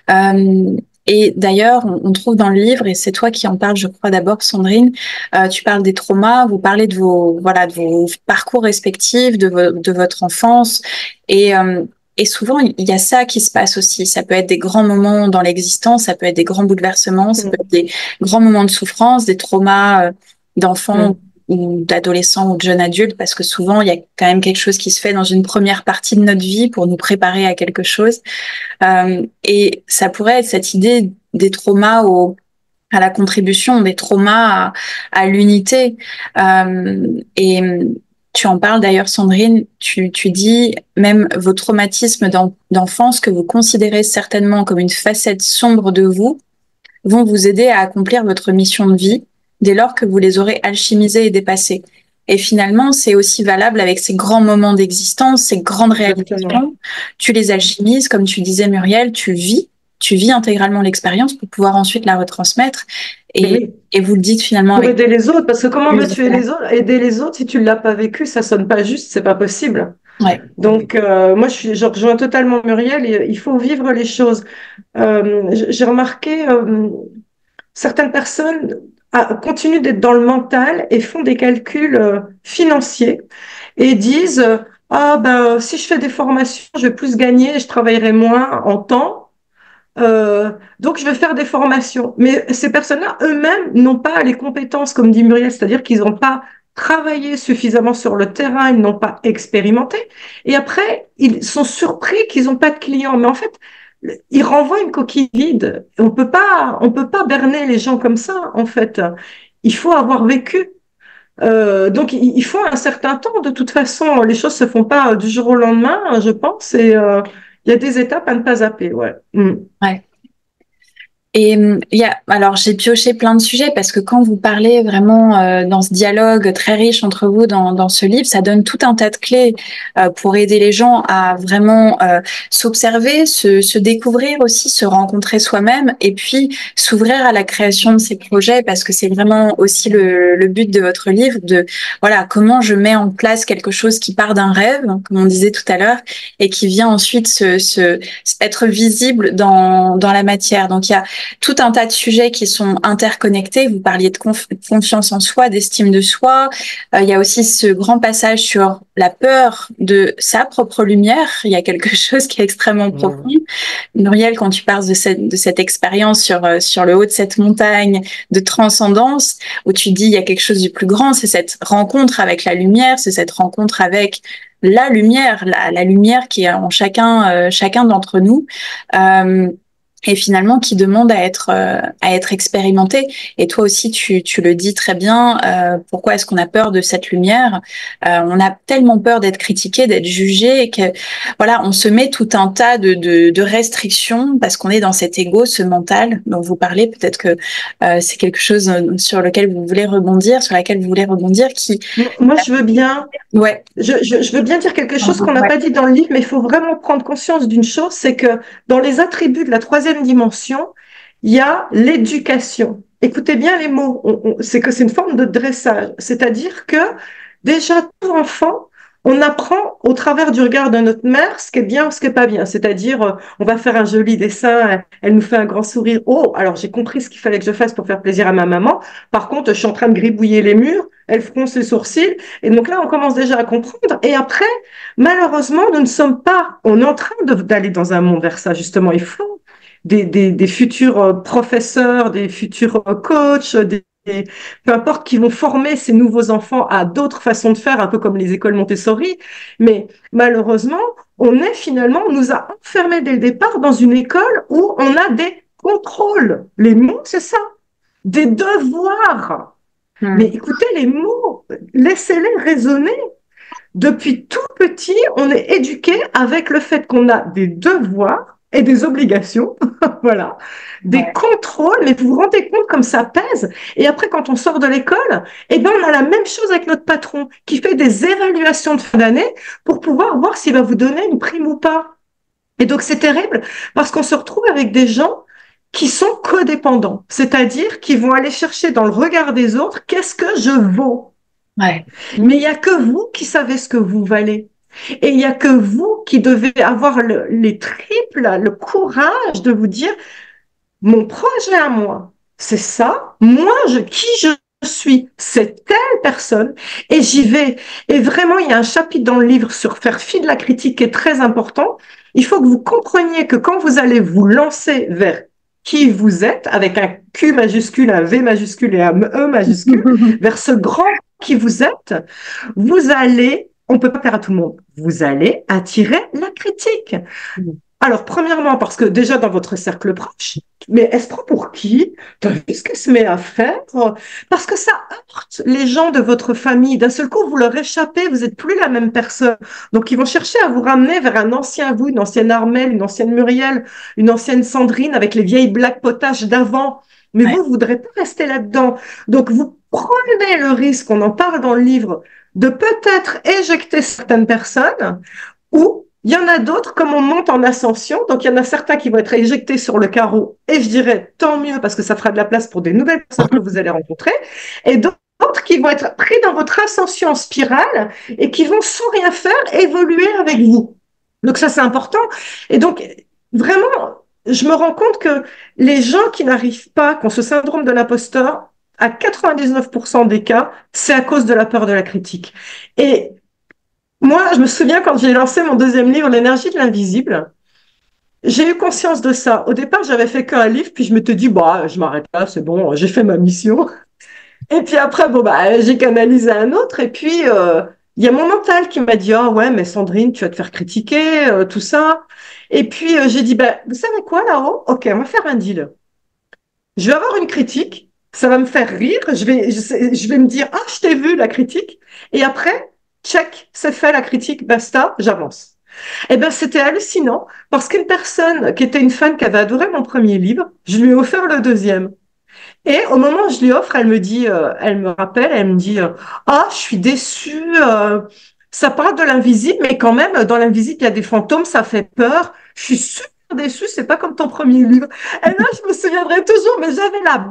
Euh, et d'ailleurs, on, on trouve dans le livre, et c'est toi qui en parles, je crois d'abord, Sandrine, euh, tu parles des traumas, vous parlez de vos, voilà, de vos parcours respectifs, de, vo, de votre enfance, et euh, Et souvent, il y a ça qui se passe aussi. Ça peut être des grands moments dans l'existence, ça peut être des grands bouleversements, ça mmh. peut être des grands moments de souffrance, des traumas d'enfants mmh. ou d'adolescents ou de jeunes adultes, parce que souvent, il y a quand même quelque chose qui se fait dans une première partie de notre vie pour nous préparer à quelque chose. Euh, et ça pourrait être cette idée des traumas au, à la contribution, des traumas à, à l'unité. Euh, et tu en parles d'ailleurs, Sandrine, tu, tu dis même vos traumatismes d'enfance que vous considérez certainement comme une facette sombre de vous vont vous aider à accomplir votre mission de vie dès lors que vous les aurez alchimisés et dépassés. Et finalement, c'est aussi valable avec ces grands moments d'existence, ces grandes réalisations. Tu les alchimises, comme tu disais, Muriel, tu vis tu vis intégralement l'expérience pour pouvoir ensuite la retransmettre. Et, oui. et vous le dites finalement. Pour avec... aider les autres, parce que comment veux-tu aider les autres? Aider les autres, si tu ne l'as pas vécu, ça sonne pas juste, c'est pas possible. Ouais. Donc, euh, moi, je, suis, je rejoins totalement Muriel, et, il faut vivre les choses. Euh, j'ai remarqué, euh, certaines personnes ah, continuent d'être dans le mental et font des calculs euh, financiers et disent euh, ah ben si je fais des formations, je vais plus gagner et je travaillerai moins en temps. Euh, donc je vais faire des formations. Mais ces personnes-là eux-mêmes n'ont pas les compétences, comme dit Muriel, c'est-à-dire qu'ils n'ont pas travaillé suffisamment sur le terrain, ils n'ont pas expérimenté. Et après, ils sont surpris qu'ils n'ont pas de clients. Mais en fait, il renvoie une coquille vide. On peut pas, on peut pas berner les gens comme ça, en fait. Il faut avoir vécu. Euh, donc, il, il faut un certain temps. De toute façon, les choses se font pas du jour au lendemain, je pense. Et euh, il y a des étapes à ne pas zapper, ouais. Mm. Ouais. Et il y a, alors j'ai pioché plein de sujets parce que quand vous parlez vraiment euh, dans ce dialogue très riche entre vous dans, dans ce livre, ça donne tout un tas de clés euh, pour aider les gens à vraiment euh, s'observer, se, se découvrir aussi, se rencontrer soi-même et puis s'ouvrir à la création de ces projets parce que c'est vraiment aussi le, le but de votre livre de voilà comment je mets en place quelque chose qui part d'un rêve, comme on disait tout à l'heure, et qui vient ensuite se, se être visible dans dans la matière. Donc il y a tout un tas de sujets qui sont interconnectés. Vous parliez de conf- confiance en soi, d'estime de soi. Euh, il y a aussi ce grand passage sur la peur de sa propre lumière. Il y a quelque chose qui est extrêmement profond. Mmh. Muriel, quand tu parles de cette, de cette expérience sur, euh, sur le haut de cette montagne de transcendance, où tu dis il y a quelque chose du plus grand, c'est cette rencontre avec la lumière, c'est cette rencontre avec la lumière, la, la lumière qui est en chacun, euh, chacun d'entre nous. Euh, et finalement qui demande à être euh, à être expérimenté. Et toi aussi, tu tu le dis très bien. Euh, pourquoi est-ce qu'on a peur de cette lumière? euh, On a tellement peur d'être critiqué, d'être jugé, que voilà, on se met tout un tas de de, de restrictions parce qu'on est dans cet ego, ce mental dont vous parlez. Peut-être que euh, c'est quelque chose sur lequel vous voulez rebondir, sur laquelle vous voulez rebondir. Qui Moi, je veux bien. Ouais. Je, je, je veux bien dire quelque chose qu'on n'a ouais. pas dit dans le livre, mais il faut vraiment prendre conscience d'une chose, c'est que dans les attributs de la troisième dimension, il y a l'éducation. Écoutez bien les mots, on, on, c'est que c'est une forme de dressage. C'est-à-dire que déjà, tout enfant, on apprend au travers du regard de notre mère ce qui est bien ou ce qui est pas bien. C'est-à-dire, on va faire un joli dessin, elle, elle nous fait un grand sourire. Oh, alors j'ai compris ce qu'il fallait que je fasse pour faire plaisir à ma maman. Par contre, je suis en train de gribouiller les murs, elle fronce les sourcils. Et donc là, on commence déjà à comprendre. Et après, malheureusement, nous ne sommes pas, on est en train de, d'aller dans un monde vers ça, justement. Il faut des, des, des futurs professeurs, des futurs coachs, des peu importe, qui vont former ces nouveaux enfants à d'autres façons de faire, un peu comme les écoles Montessori. Mais malheureusement, on est finalement, on nous a enfermés dès le départ dans une école où on a des contrôles. Les mots, c'est ça. Des devoirs. Mmh. Mais écoutez, les mots, laissez-les résonner. Depuis tout petit, on est éduqué avec le fait qu'on a des devoirs et des obligations, voilà, des ouais. contrôles, mais vous vous rendez compte comme ça pèse. Et après, quand on sort de l'école, eh ben, on a la même chose avec notre patron qui fait des évaluations de fin d'année pour pouvoir voir s'il va vous donner une prime ou pas. Et donc, c'est terrible parce qu'on se retrouve avec des gens qui sont codépendants, c'est-à-dire qui vont aller chercher dans le regard des autres qu'est-ce que je vaux. Ouais. Mais il n'y a que vous qui savez ce que vous valez. Et il n'y a que vous qui devez avoir le, les triples, le courage de vous dire, mon projet à moi, c'est ça, moi, je, qui je suis, c'est telle personne, et j'y vais. Et vraiment, il y a un chapitre dans le livre sur faire fi de la critique qui est très important. Il faut que vous compreniez que quand vous allez vous lancer vers qui vous êtes, avec un Q majuscule, un V majuscule et un E majuscule, vers ce grand qui vous êtes, vous allez, on ne peut pas faire à tout le monde, vous allez attirer la critique. Alors, premièrement, parce que déjà dans votre cercle proche, mais elle se prend pour qui? T'as vu ce qu'elle se met à faire? Parce que ça heurte les gens de votre famille. D'un seul coup, vous leur échappez, vous n'êtes plus la même personne. Donc, ils vont chercher à vous ramener vers un ancien vous, une ancienne Armelle, une ancienne Muriel, une ancienne Sandrine avec les vieilles blagues potaches d'avant. Mais ouais. vous ne voudrez pas rester là-dedans. Donc, vous prenez le risque, on en parle dans le livre, de peut-être éjecter certaines personnes ou Il y en a d'autres, comme on monte en ascension, donc il y en a certains qui vont être éjectés sur le carreau, et je dirais tant mieux parce que ça fera de la place pour des nouvelles personnes que vous allez rencontrer, et d'autres qui vont être pris dans votre ascension en spirale et qui vont sans rien faire évoluer avec vous. Donc ça c'est important. Et donc vraiment, je me rends compte que les gens qui n'arrivent pas, qui ont ce syndrome de l'imposteur, à quatre-vingt-dix-neuf pour cent des cas, c'est à cause de la peur de la critique. Et moi, je me souviens quand j'ai lancé mon deuxième livre, L'énergie de l'invisible, j'ai eu conscience de ça. Au départ, j'avais fait qu'un livre, puis je m'étais dit, bah, je m'arrête là, c'est bon, j'ai fait ma mission. Et puis après, bon, bah, j'ai canalisé un autre, et puis euh, il y a mon mental qui m'a dit, ah ouais, mais Sandrine, tu vas te faire critiquer, euh, tout ça. Et puis euh, j'ai dit, bah, vous savez quoi là-haut? Ok, on va faire un deal. Je vais avoir une critique, ça va me faire rire, je vais, je, je vais me dire, ah, je t'ai vu la critique, et après, check, c'est fait la critique, basta, j'avance. Eh ben, c'était hallucinant parce qu'une personne qui était une fan qui avait adoré mon premier livre, je lui ai offert le deuxième. Et au moment où je lui offre, elle me dit, euh, elle me rappelle, elle me dit, euh, ah, je suis déçue, euh, ça parle de l'invisible, mais quand même, dans l'invisible, il y a des fantômes, ça fait peur. Je suis super déçue, c'est pas comme ton premier livre. Et là, je me souviendrai toujours, mais j'avais la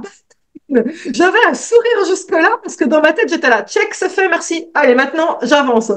j'avais un sourire jusque-là parce que dans ma tête, j'étais là, check, c'est fait, merci. Allez, maintenant, j'avance.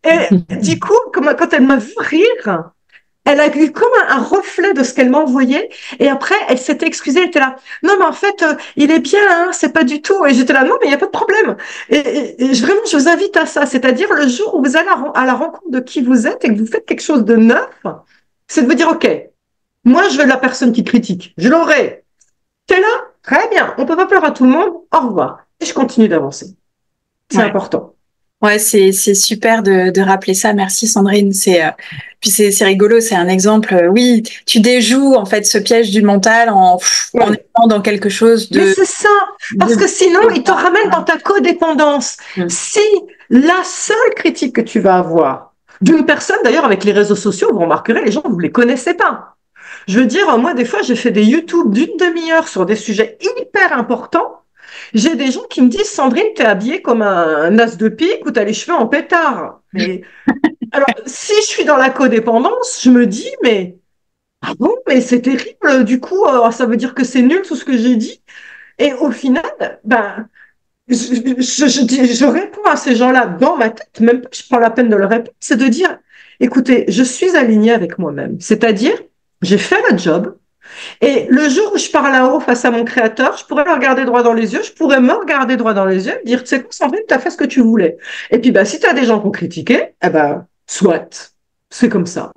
Et du coup, comme, quand elle m'a vu rire, elle a eu comme un, un reflet de ce qu'elle m'envoyait. Et après, elle s'était excusée, elle était là, non, mais en fait, euh, il est bien, hein, c'est pas du tout. Et j'étais là, non, mais il n'y a pas de problème. Et, et, et vraiment, je vous invite à ça. C'est-à-dire, le jour où vous allez à, à la rencontre de qui vous êtes et que vous faites quelque chose de neuf, c'est de vous dire, OK, moi, je veux la personne qui critique. Je l'aurai. T'es là? Très bien. On peut pas plaire à tout le monde. Au revoir. Et je continue d'avancer. C'est Ouais. important. Ouais, c'est c'est super de de rappeler ça. Merci Sandrine. C'est euh, puis c'est c'est rigolo. C'est un exemple. euh, oui, tu déjoues en fait ce piège du mental en pff, en Ouais. étant dans quelque chose de. Mais c'est ça. Parce de- que sinon, il te ramène dans ta codépendance. Mm. Si la seule critique que tu vas avoir d'une personne, d'ailleurs, avec les réseaux sociaux, vous remarquerez, les gens, vous les connaissez pas. Je veux dire, moi, des fois, j'ai fait des YouTube d'une demi-heure sur des sujets hyper importants. J'ai des gens qui me disent, Sandrine, t'es habillée comme un, un as de pique ou t'as les cheveux en pétard. Mais alors, si je suis dans la codépendance, je me dis, mais ah bon, mais c'est terrible. Du coup, euh, ça veut dire que c'est nul tout ce que j'ai dit. Et au final, ben, je, je, je, dis- je réponds à ces gens-là dans ma tête, même pas que je prends la peine de leur répondre, c'est de dire, écoutez, je suis alignée avec moi-même. C'est-à-dire, j'ai fait le job. Et le jour où je pars là-haut face à mon créateur, je pourrais le regarder droit dans les yeux, je pourrais me regarder droit dans les yeux et dire, tu sais quoi, Sandrine, tu as fait ce que tu voulais. Et puis, bah, si tu as des gens qui ont critiqué, eh ben, soit, c'est comme ça.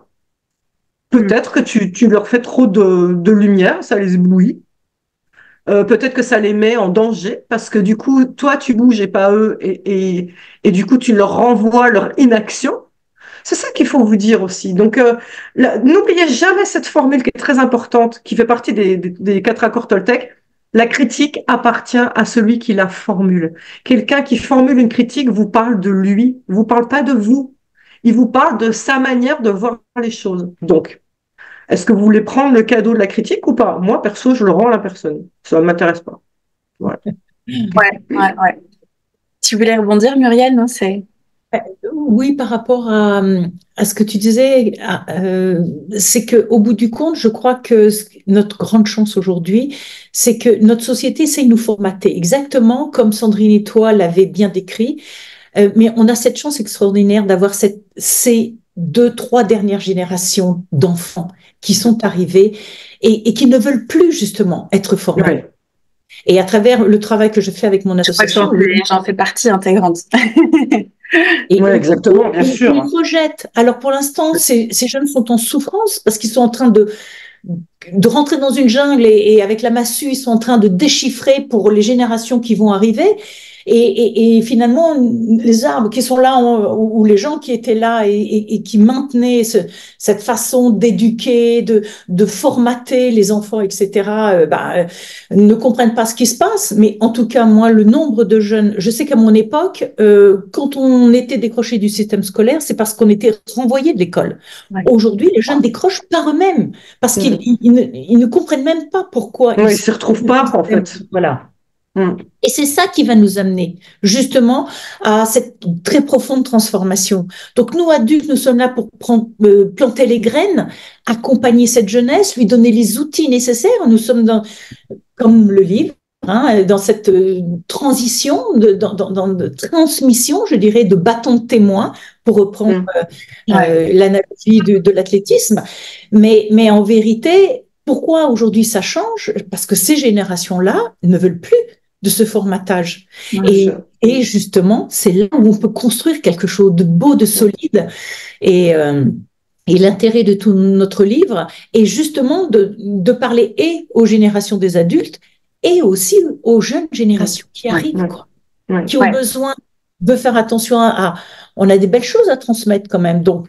Mm. Peut-être que tu, tu leur fais trop de, de lumière, ça les éblouit. Euh, peut-être que ça les met en danger parce que du coup, toi, tu bouges et pas eux, et, et, et du coup, tu leur renvoies leur inaction. C'est ça qu'il faut vous dire aussi. Donc, euh, là, n'oubliez jamais cette formule qui est très importante, qui fait partie des, des, des quatre accords Toltec. La critique appartient à celui qui la formule. Quelqu'un qui formule une critique vous parle de lui, vous parle pas de vous. Il vous parle de sa manière de voir les choses. Donc, est-ce que vous voulez prendre le cadeau de la critique ou pas? Moi, perso, je le rends à la personne. Ça ne m'intéresse pas. Voilà. Ouais, ouais, ouais. Tu voulais rebondir, Muriel? Non, c'est. Oui, par rapport à, à ce que tu disais, à, euh, c'est que au bout du compte, je crois que ce- notre grande chance aujourd'hui, c'est que notre société essaye de nous formater, exactement comme Sandrine et toi l'avez bien décrit. Euh, mais on a cette chance extraordinaire d'avoir cette, ces deux, trois dernières générations d'enfants qui sont arrivés et, et qui ne veulent plus justement être formés. Ouais. Et à travers le travail que je fais avec mon Je crois que association, j'en fais, j'en fais partie intégrante. et Ouais, on- exactement, bien on, sûr. on projette. Alors pour l'instant, ces, ces jeunes sont en souffrance parce qu'ils sont en train de, de rentrer dans une jungle et, et avec la massue, ils sont en train de déchiffrer pour les générations qui vont arriver. Et, et, et finalement, les arbres qui sont là, ou, ou les gens qui étaient là et, et, et qui maintenaient ce, cette façon d'éduquer, de, de formater les enfants, et cetera, euh, bah, euh, ne comprennent pas ce qui se passe. Mais en tout cas, moi, le nombre de jeunes, je sais qu'à mon époque, euh, quand on était décroché du système scolaire, c'est parce qu'on était renvoyé de l'école. Ouais. Aujourd'hui, les jeunes décrochent par eux-mêmes parce qu'ils Mhm. ils, ils ne, ils ne comprennent même pas pourquoi Ouais, ils ils sont s'y retrouvent pas, en fait. Voilà. Mm. Et c'est ça qui va nous amener justement à cette très profonde transformation. Donc nous, adultes, nous sommes là pour prendre, euh, planter les graines, accompagner cette jeunesse, lui donner les outils nécessaires. Nous sommes dans, comme le livre, hein, dans cette euh, transition, de, dans, dans, dans de transmission, je dirais, de bâton de témoin, pour reprendre Mm. euh, Ouais. euh, l'analogie de, de l'athlétisme. Mais, mais en vérité, pourquoi aujourd'hui ça change? Parce que ces générations-là ne veulent plus de ce formatage. Bien Et, sûr. et justement, c'est là où on peut construire quelque chose de beau, de solide. Et, euh, et l'intérêt de tout notre livre est justement de, de parler et aux générations des adultes et aussi aux jeunes générations qui Ouais. arrivent, Ouais. quoi, Ouais. qui ont Ouais. besoin de faire attention à, à... On a des belles choses à transmettre quand même, donc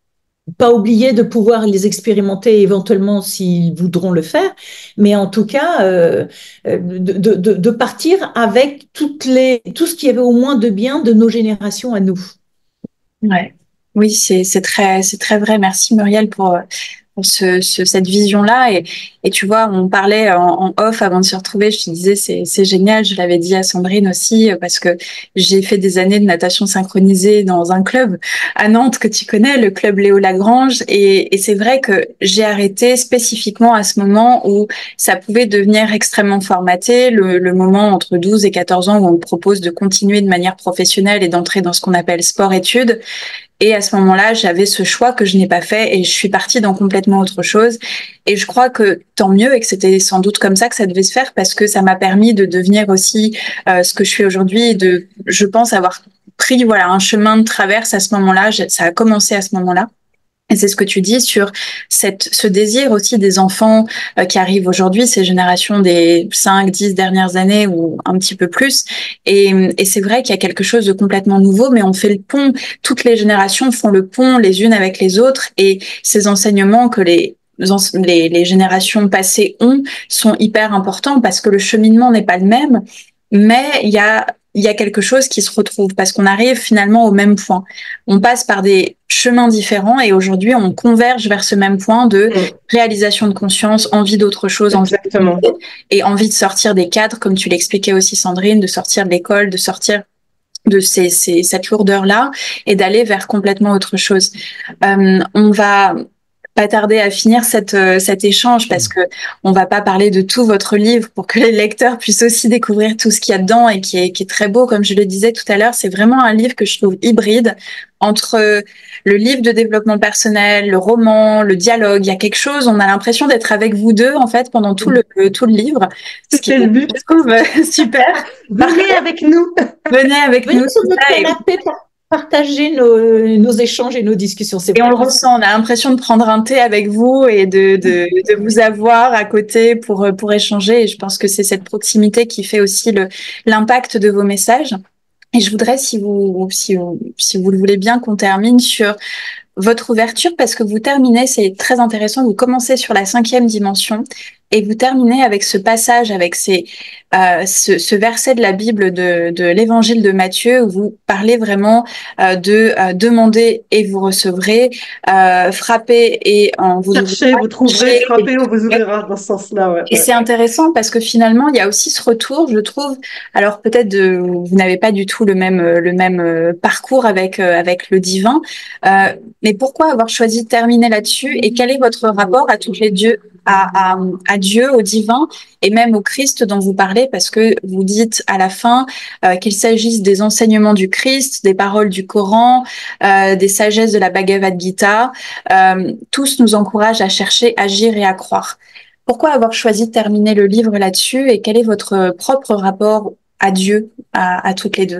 pas oublier de pouvoir les expérimenter éventuellement s'ils voudront le faire, mais en tout cas euh, de, de, de partir avec toutes les, tout ce qu'il y avait au moins de bien de nos générations à nous. Ouais. Oui, c'est c'est très c'est très vrai. Merci Muriel pour pour ce, ce cette vision-là. Et et tu vois, on parlait en, en off avant de se retrouver. Je te disais c'est c'est génial. Je l'avais dit à Sandrine aussi parce que j'ai fait des années de natation synchronisée dans un club à Nantes que tu connais, le club Léo Lagrange. Et et c'est vrai que j'ai arrêté spécifiquement à ce moment où ça pouvait devenir extrêmement formaté, le, le moment entre douze et quatorze ans où on me propose de continuer de manière professionnelle et d'entrer dans ce qu'on appelle sport-études. Et à ce moment-là, j'avais ce choix que je n'ai pas fait et je suis partie dans complètement autre chose. Et je crois que tant mieux et que c'était sans doute comme ça que ça devait se faire parce que ça m'a permis de devenir aussi euh, ce que je suis aujourd'hui et de, je pense, avoir pris voilà un chemin de traverse à ce moment-là. Ça a commencé à ce moment-là. Et c'est ce que tu dis sur cette, ce désir aussi des enfants euh, qui arrivent aujourd'hui, ces générations des cinq, dix dernières années ou un petit peu plus. Et, et c'est vrai qu'il y a quelque chose de complètement nouveau, mais on fait le pont. Toutes les générations font le pont les unes avec les autres. Et ces enseignements que les les, les générations passées ont sont hyper importants parce que le cheminement n'est pas le même, mais il y a il y a quelque chose qui se retrouve parce qu'on arrive finalement au même point. On passe par des chemins différents et aujourd'hui on converge vers ce même point de Mm. réalisation de conscience, envie d'autre chose, envie Exactement. de... et envie de sortir des cadres, comme tu l'expliquais aussi Sandrine, de sortir de l'école, de sortir de ces, ces, cette lourdeur-là et d'aller vers complètement autre chose. Euh, on va pas tarder à finir cette, euh, cet échange parce que on va pas parler de tout votre livre pour que les lecteurs puissent aussi découvrir tout ce qu'il y a dedans et qui est, qui est très beau. Comme je le disais tout à l'heure, c'est vraiment un livre que je trouve hybride entre le livre de développement personnel, le roman, le dialogue. Il y a quelque chose, on a l'impression d'être avec vous deux en fait pendant tout le, tout le livre. Ce qui C'était le but. je trouve super. Venez avec nous. Venez avec Venez nous. sur notre Et, canapé pour partager nos, nos échanges et nos discussions. C'est et on le vrai. ressent, on a l'impression de prendre un thé avec vous et de, de, de vous avoir à côté pour, pour échanger. Et je pense que c'est cette proximité qui fait aussi le, l'impact de vos messages. Et je voudrais, si vous, si vous, si vous le voulez bien, qu'on termine sur votre ouverture parce que vous terminez, c'est très intéressant, vous commencez sur la cinquième dimension et vous terminez avec ce passage, avec ces, euh, ce, ce verset de la Bible de, de l'évangile de Matthieu où vous parlez vraiment euh, de euh, demander et vous recevrez, euh, frapper et on vous Cherchez, ouvrira. vous trouverez, frappez, on vous ouvrira dans ce sens-là. Ouais, Et ouais. c'est intéressant parce que finalement, il y a aussi ce retour, je trouve. Alors peut-être de, vous n'avez pas du tout le même le même parcours avec avec le divin, euh, mais pourquoi avoir choisi de terminer là-dessus et quel est votre rapport à tous les dieux, à, à à Dieu, au divin et même au Christ dont vous parlez parce que vous dites à la fin euh, qu'il s'agisse des enseignements du Christ, des paroles du Coran, euh, des sagesses de la Bhagavad Gita, euh, tous nous encouragent à chercher, agir et à croire. Pourquoi avoir choisi de terminer le livre là-dessus et quel est votre propre rapport à Dieu, à, à toutes les deux?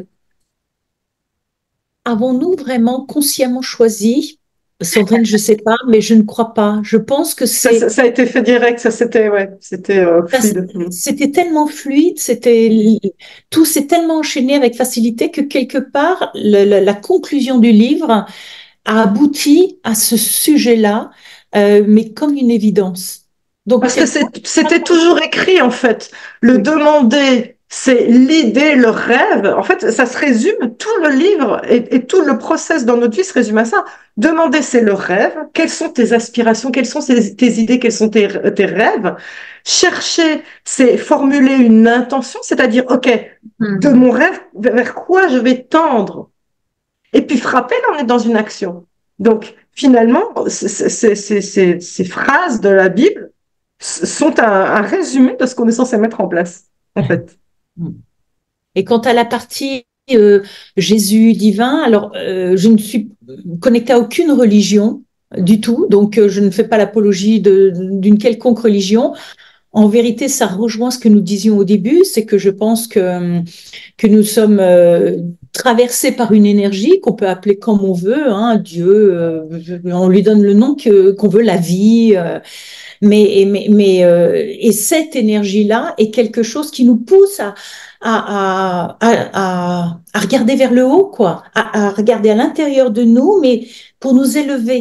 Avons-nous vraiment consciemment choisi? Sandrine, je ne sais pas, mais je ne crois pas. Je pense que Ça, c'est ça, ça a été fait direct, ça c'était ouais, c'était euh, fluide. Mm. c'était tellement fluide, c'était tout s'est tellement enchaîné avec facilité que quelque part le- le- la conclusion du livre a abouti à ce sujet-là, euh, mais comme une évidence. Donc Parce que quelque c'est- c'était toujours écrit en fait. Le Oui. demander c'est l'idée, le rêve. En fait, ça se résume, tout le livre et, et tout le process dans notre vie se résume à ça. Demander, c'est le rêve. Quelles sont tes aspirations? Quelles sont tes, tes idées? Quels sont tes, tes rêves? Chercher, c'est formuler une intention, c'est-à-dire, OK, de mon rêve, vers quoi je vais tendre? Et puis frapper, là, on est dans une action. Donc, finalement, ces phrases de la Bible sont un, un résumé de ce qu'on est censé mettre en place, en fait. Et quant à la partie euh, Jésus divin, alors euh, je ne suis connectée à aucune religion du tout, donc euh, je ne fais pas l'apologie d'une quelconque religion. En vérité, ça rejoint ce que nous disions au début, c'est que je pense que, que nous sommes euh, traversés par une énergie qu'on peut appeler comme on veut, hein, Dieu, euh, on lui donne le nom que, qu'on veut, la vie, euh, mais, mais, mais euh, et cette énergie-là est quelque chose qui nous pousse à, à, à, à, à regarder vers le haut, quoi, à, à regarder à l'intérieur de nous, mais pour nous élever.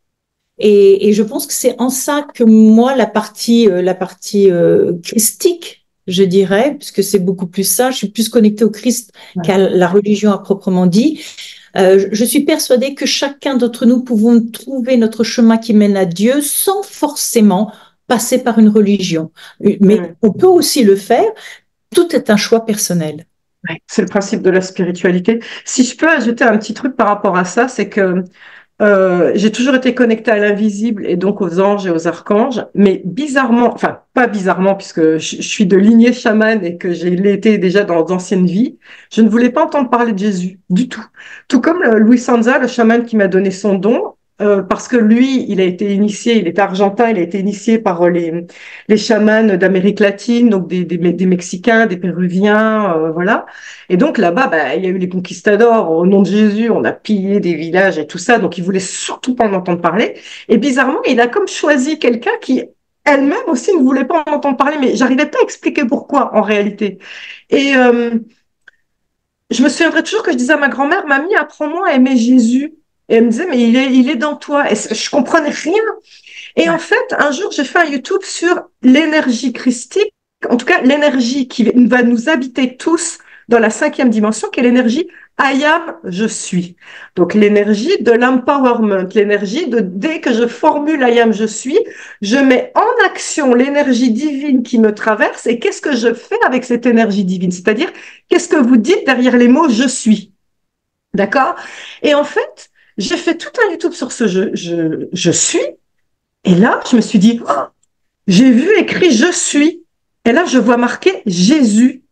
Et, et je pense que c'est en ça que moi, la partie, euh, la partie euh, christique, je dirais, puisque c'est beaucoup plus ça, je suis plus connectée au Christ ouais. qu'à la religion à proprement dit. Euh, je suis persuadée que chacun d'entre nous pouvons trouver notre chemin qui mène à Dieu sans forcément passer par une religion. Mais ouais. on peut aussi le faire. Tout est un choix personnel. Ouais. C'est le principe de la spiritualité. Si je peux ajouter un petit truc par rapport à ça, c'est que Euh, j'ai toujours été connectée à l'invisible et donc aux anges et aux archanges, mais bizarrement, enfin pas bizarrement puisque je, je suis de lignée chamane et que j'ai été déjà dans d'anciennes vies, je ne voulais pas entendre parler de Jésus du tout. Tout comme le, Louis Sanza, le chaman qui m'a donné son don, euh, parce que lui, il a été initié, il est argentin, il a été initié par les les chamans d'Amérique latine, donc des, des, des Mexicains, des Péruviens, euh, voilà. Et donc là-bas, bah, il y a eu les conquistadors. Au nom de Jésus, on a pillé des villages et tout ça. Donc il voulait surtout pas en entendre parler. Et bizarrement, il a comme choisi quelqu'un qui elle-même aussi ne voulait pas en entendre parler, mais j'arrivais pas à expliquer pourquoi en réalité. Et euh, je me souviendrai toujours que je disais à ma grand-mère, mamie, apprends-moi à aimer Jésus. Et elle me disait, mais il est, il est dans toi. Et je comprenais rien. Et en fait, un jour, j'ai fait un YouTube sur l'énergie christique, en tout cas l'énergie qui va nous habiter tous dans la cinquième dimension, qui est l'énergie I am, je suis. Donc l'énergie de l'empowerment, l'énergie de dès que je formule I am, je suis, je mets en action l'énergie divine qui me traverse et qu'est-ce que je fais avec cette énergie divine? C'est-à-dire, qu'est-ce que vous dites derrière les mots je suis? D'accord? Et en fait, j'ai fait tout un YouTube sur ce je, je, je suis. Et là, je me suis dit, oh, j'ai vu écrit je suis. Et là, je vois marqué Jésus.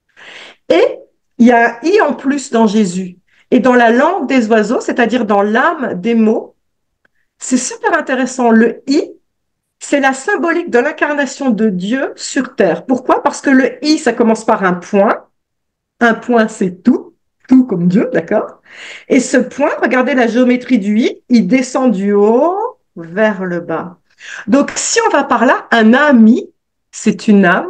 Et il y a un i en plus dans Jésus. Et dans la langue des oiseaux, c'est-à-dire dans l'âme des mots, c'est super intéressant. Le i, c'est la symbolique de l'incarnation de Dieu sur terre. Pourquoi? Parce que le i, ça commence par un point. Un point, c'est tout. Tout comme Dieu, d'accord? Et ce point, regardez la géométrie du i, il descend du haut vers le bas. Donc, si on va par là, un ami, c'est une âme,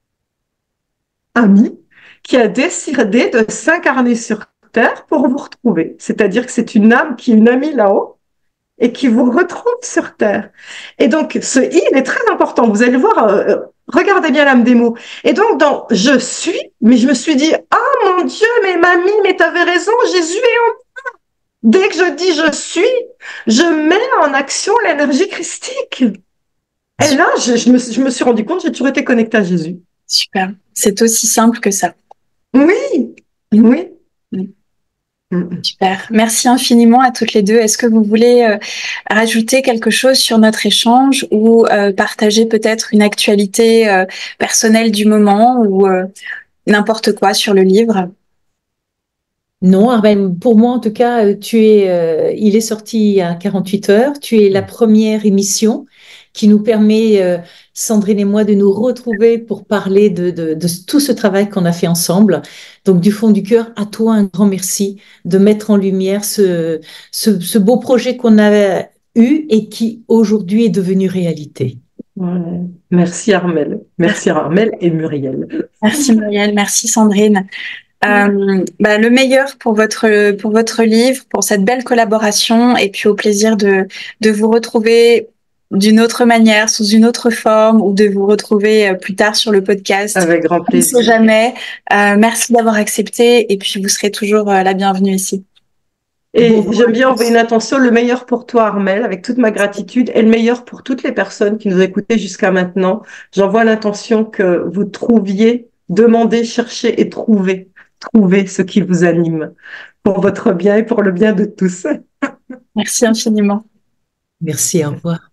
ami, qui a décidé de s'incarner sur Terre pour vous retrouver. C'est-à-dire que c'est une âme qui est une amie là-haut et qui vous retrouve sur Terre. Et donc, ce i, il est très important. Vous allez le voir, euh, regardez bien l'âme des mots. Et donc, dans « je suis », mais je me suis dit « ah mon Dieu, mais mamie, mais t'avais raison, Jésus est en moi ». Dès que je dis « je suis », je mets en action l'énergie christique. Et là, je, je, me, je me suis rendu compte, j'ai toujours été connectée à Jésus. Super. C'est aussi simple que ça. Oui, mmh. oui. Mmh. Super. Merci infiniment à toutes les deux. Est-ce que vous voulez euh, rajouter quelque chose sur notre échange ou euh, partager peut-être une actualité euh, personnelle du moment ou euh, n'importe quoi sur le livre? Non, Arben, pour moi en tout cas, tu es, euh, il est sorti il y a quarante-huit heures. Tu es la première émission qui nous permet, euh, Sandrine et moi, de nous retrouver pour parler de, de, de tout ce travail qu'on a fait ensemble. Donc, du fond du cœur, à toi un grand merci de mettre en lumière ce, ce, ce beau projet qu'on a eu et qui aujourd'hui est devenu réalité. Ouais. Merci Armelle. Merci Armelle et Muriel. Merci Muriel, merci Sandrine. Euh, bah, le meilleur pour votre pour votre livre, pour cette belle collaboration et puis au plaisir de de vous retrouver d'une autre manière, sous une autre forme, ou de vous retrouver plus tard sur le podcast. Avec grand plaisir. On ne sait jamais. Euh, merci d'avoir accepté, et puis vous serez toujours euh, la bienvenue ici. Et bon, j'aime bien envoyer une intention, le meilleur pour toi, Armelle, avec toute ma gratitude, et le meilleur pour toutes les personnes qui nous ont écoutés jusqu'à maintenant. J'envoie l'intention que vous trouviez, demandez, cherchez et trouvez, trouvez ce qui vous anime pour votre bien et pour le bien de tous. Merci infiniment. Merci, au revoir.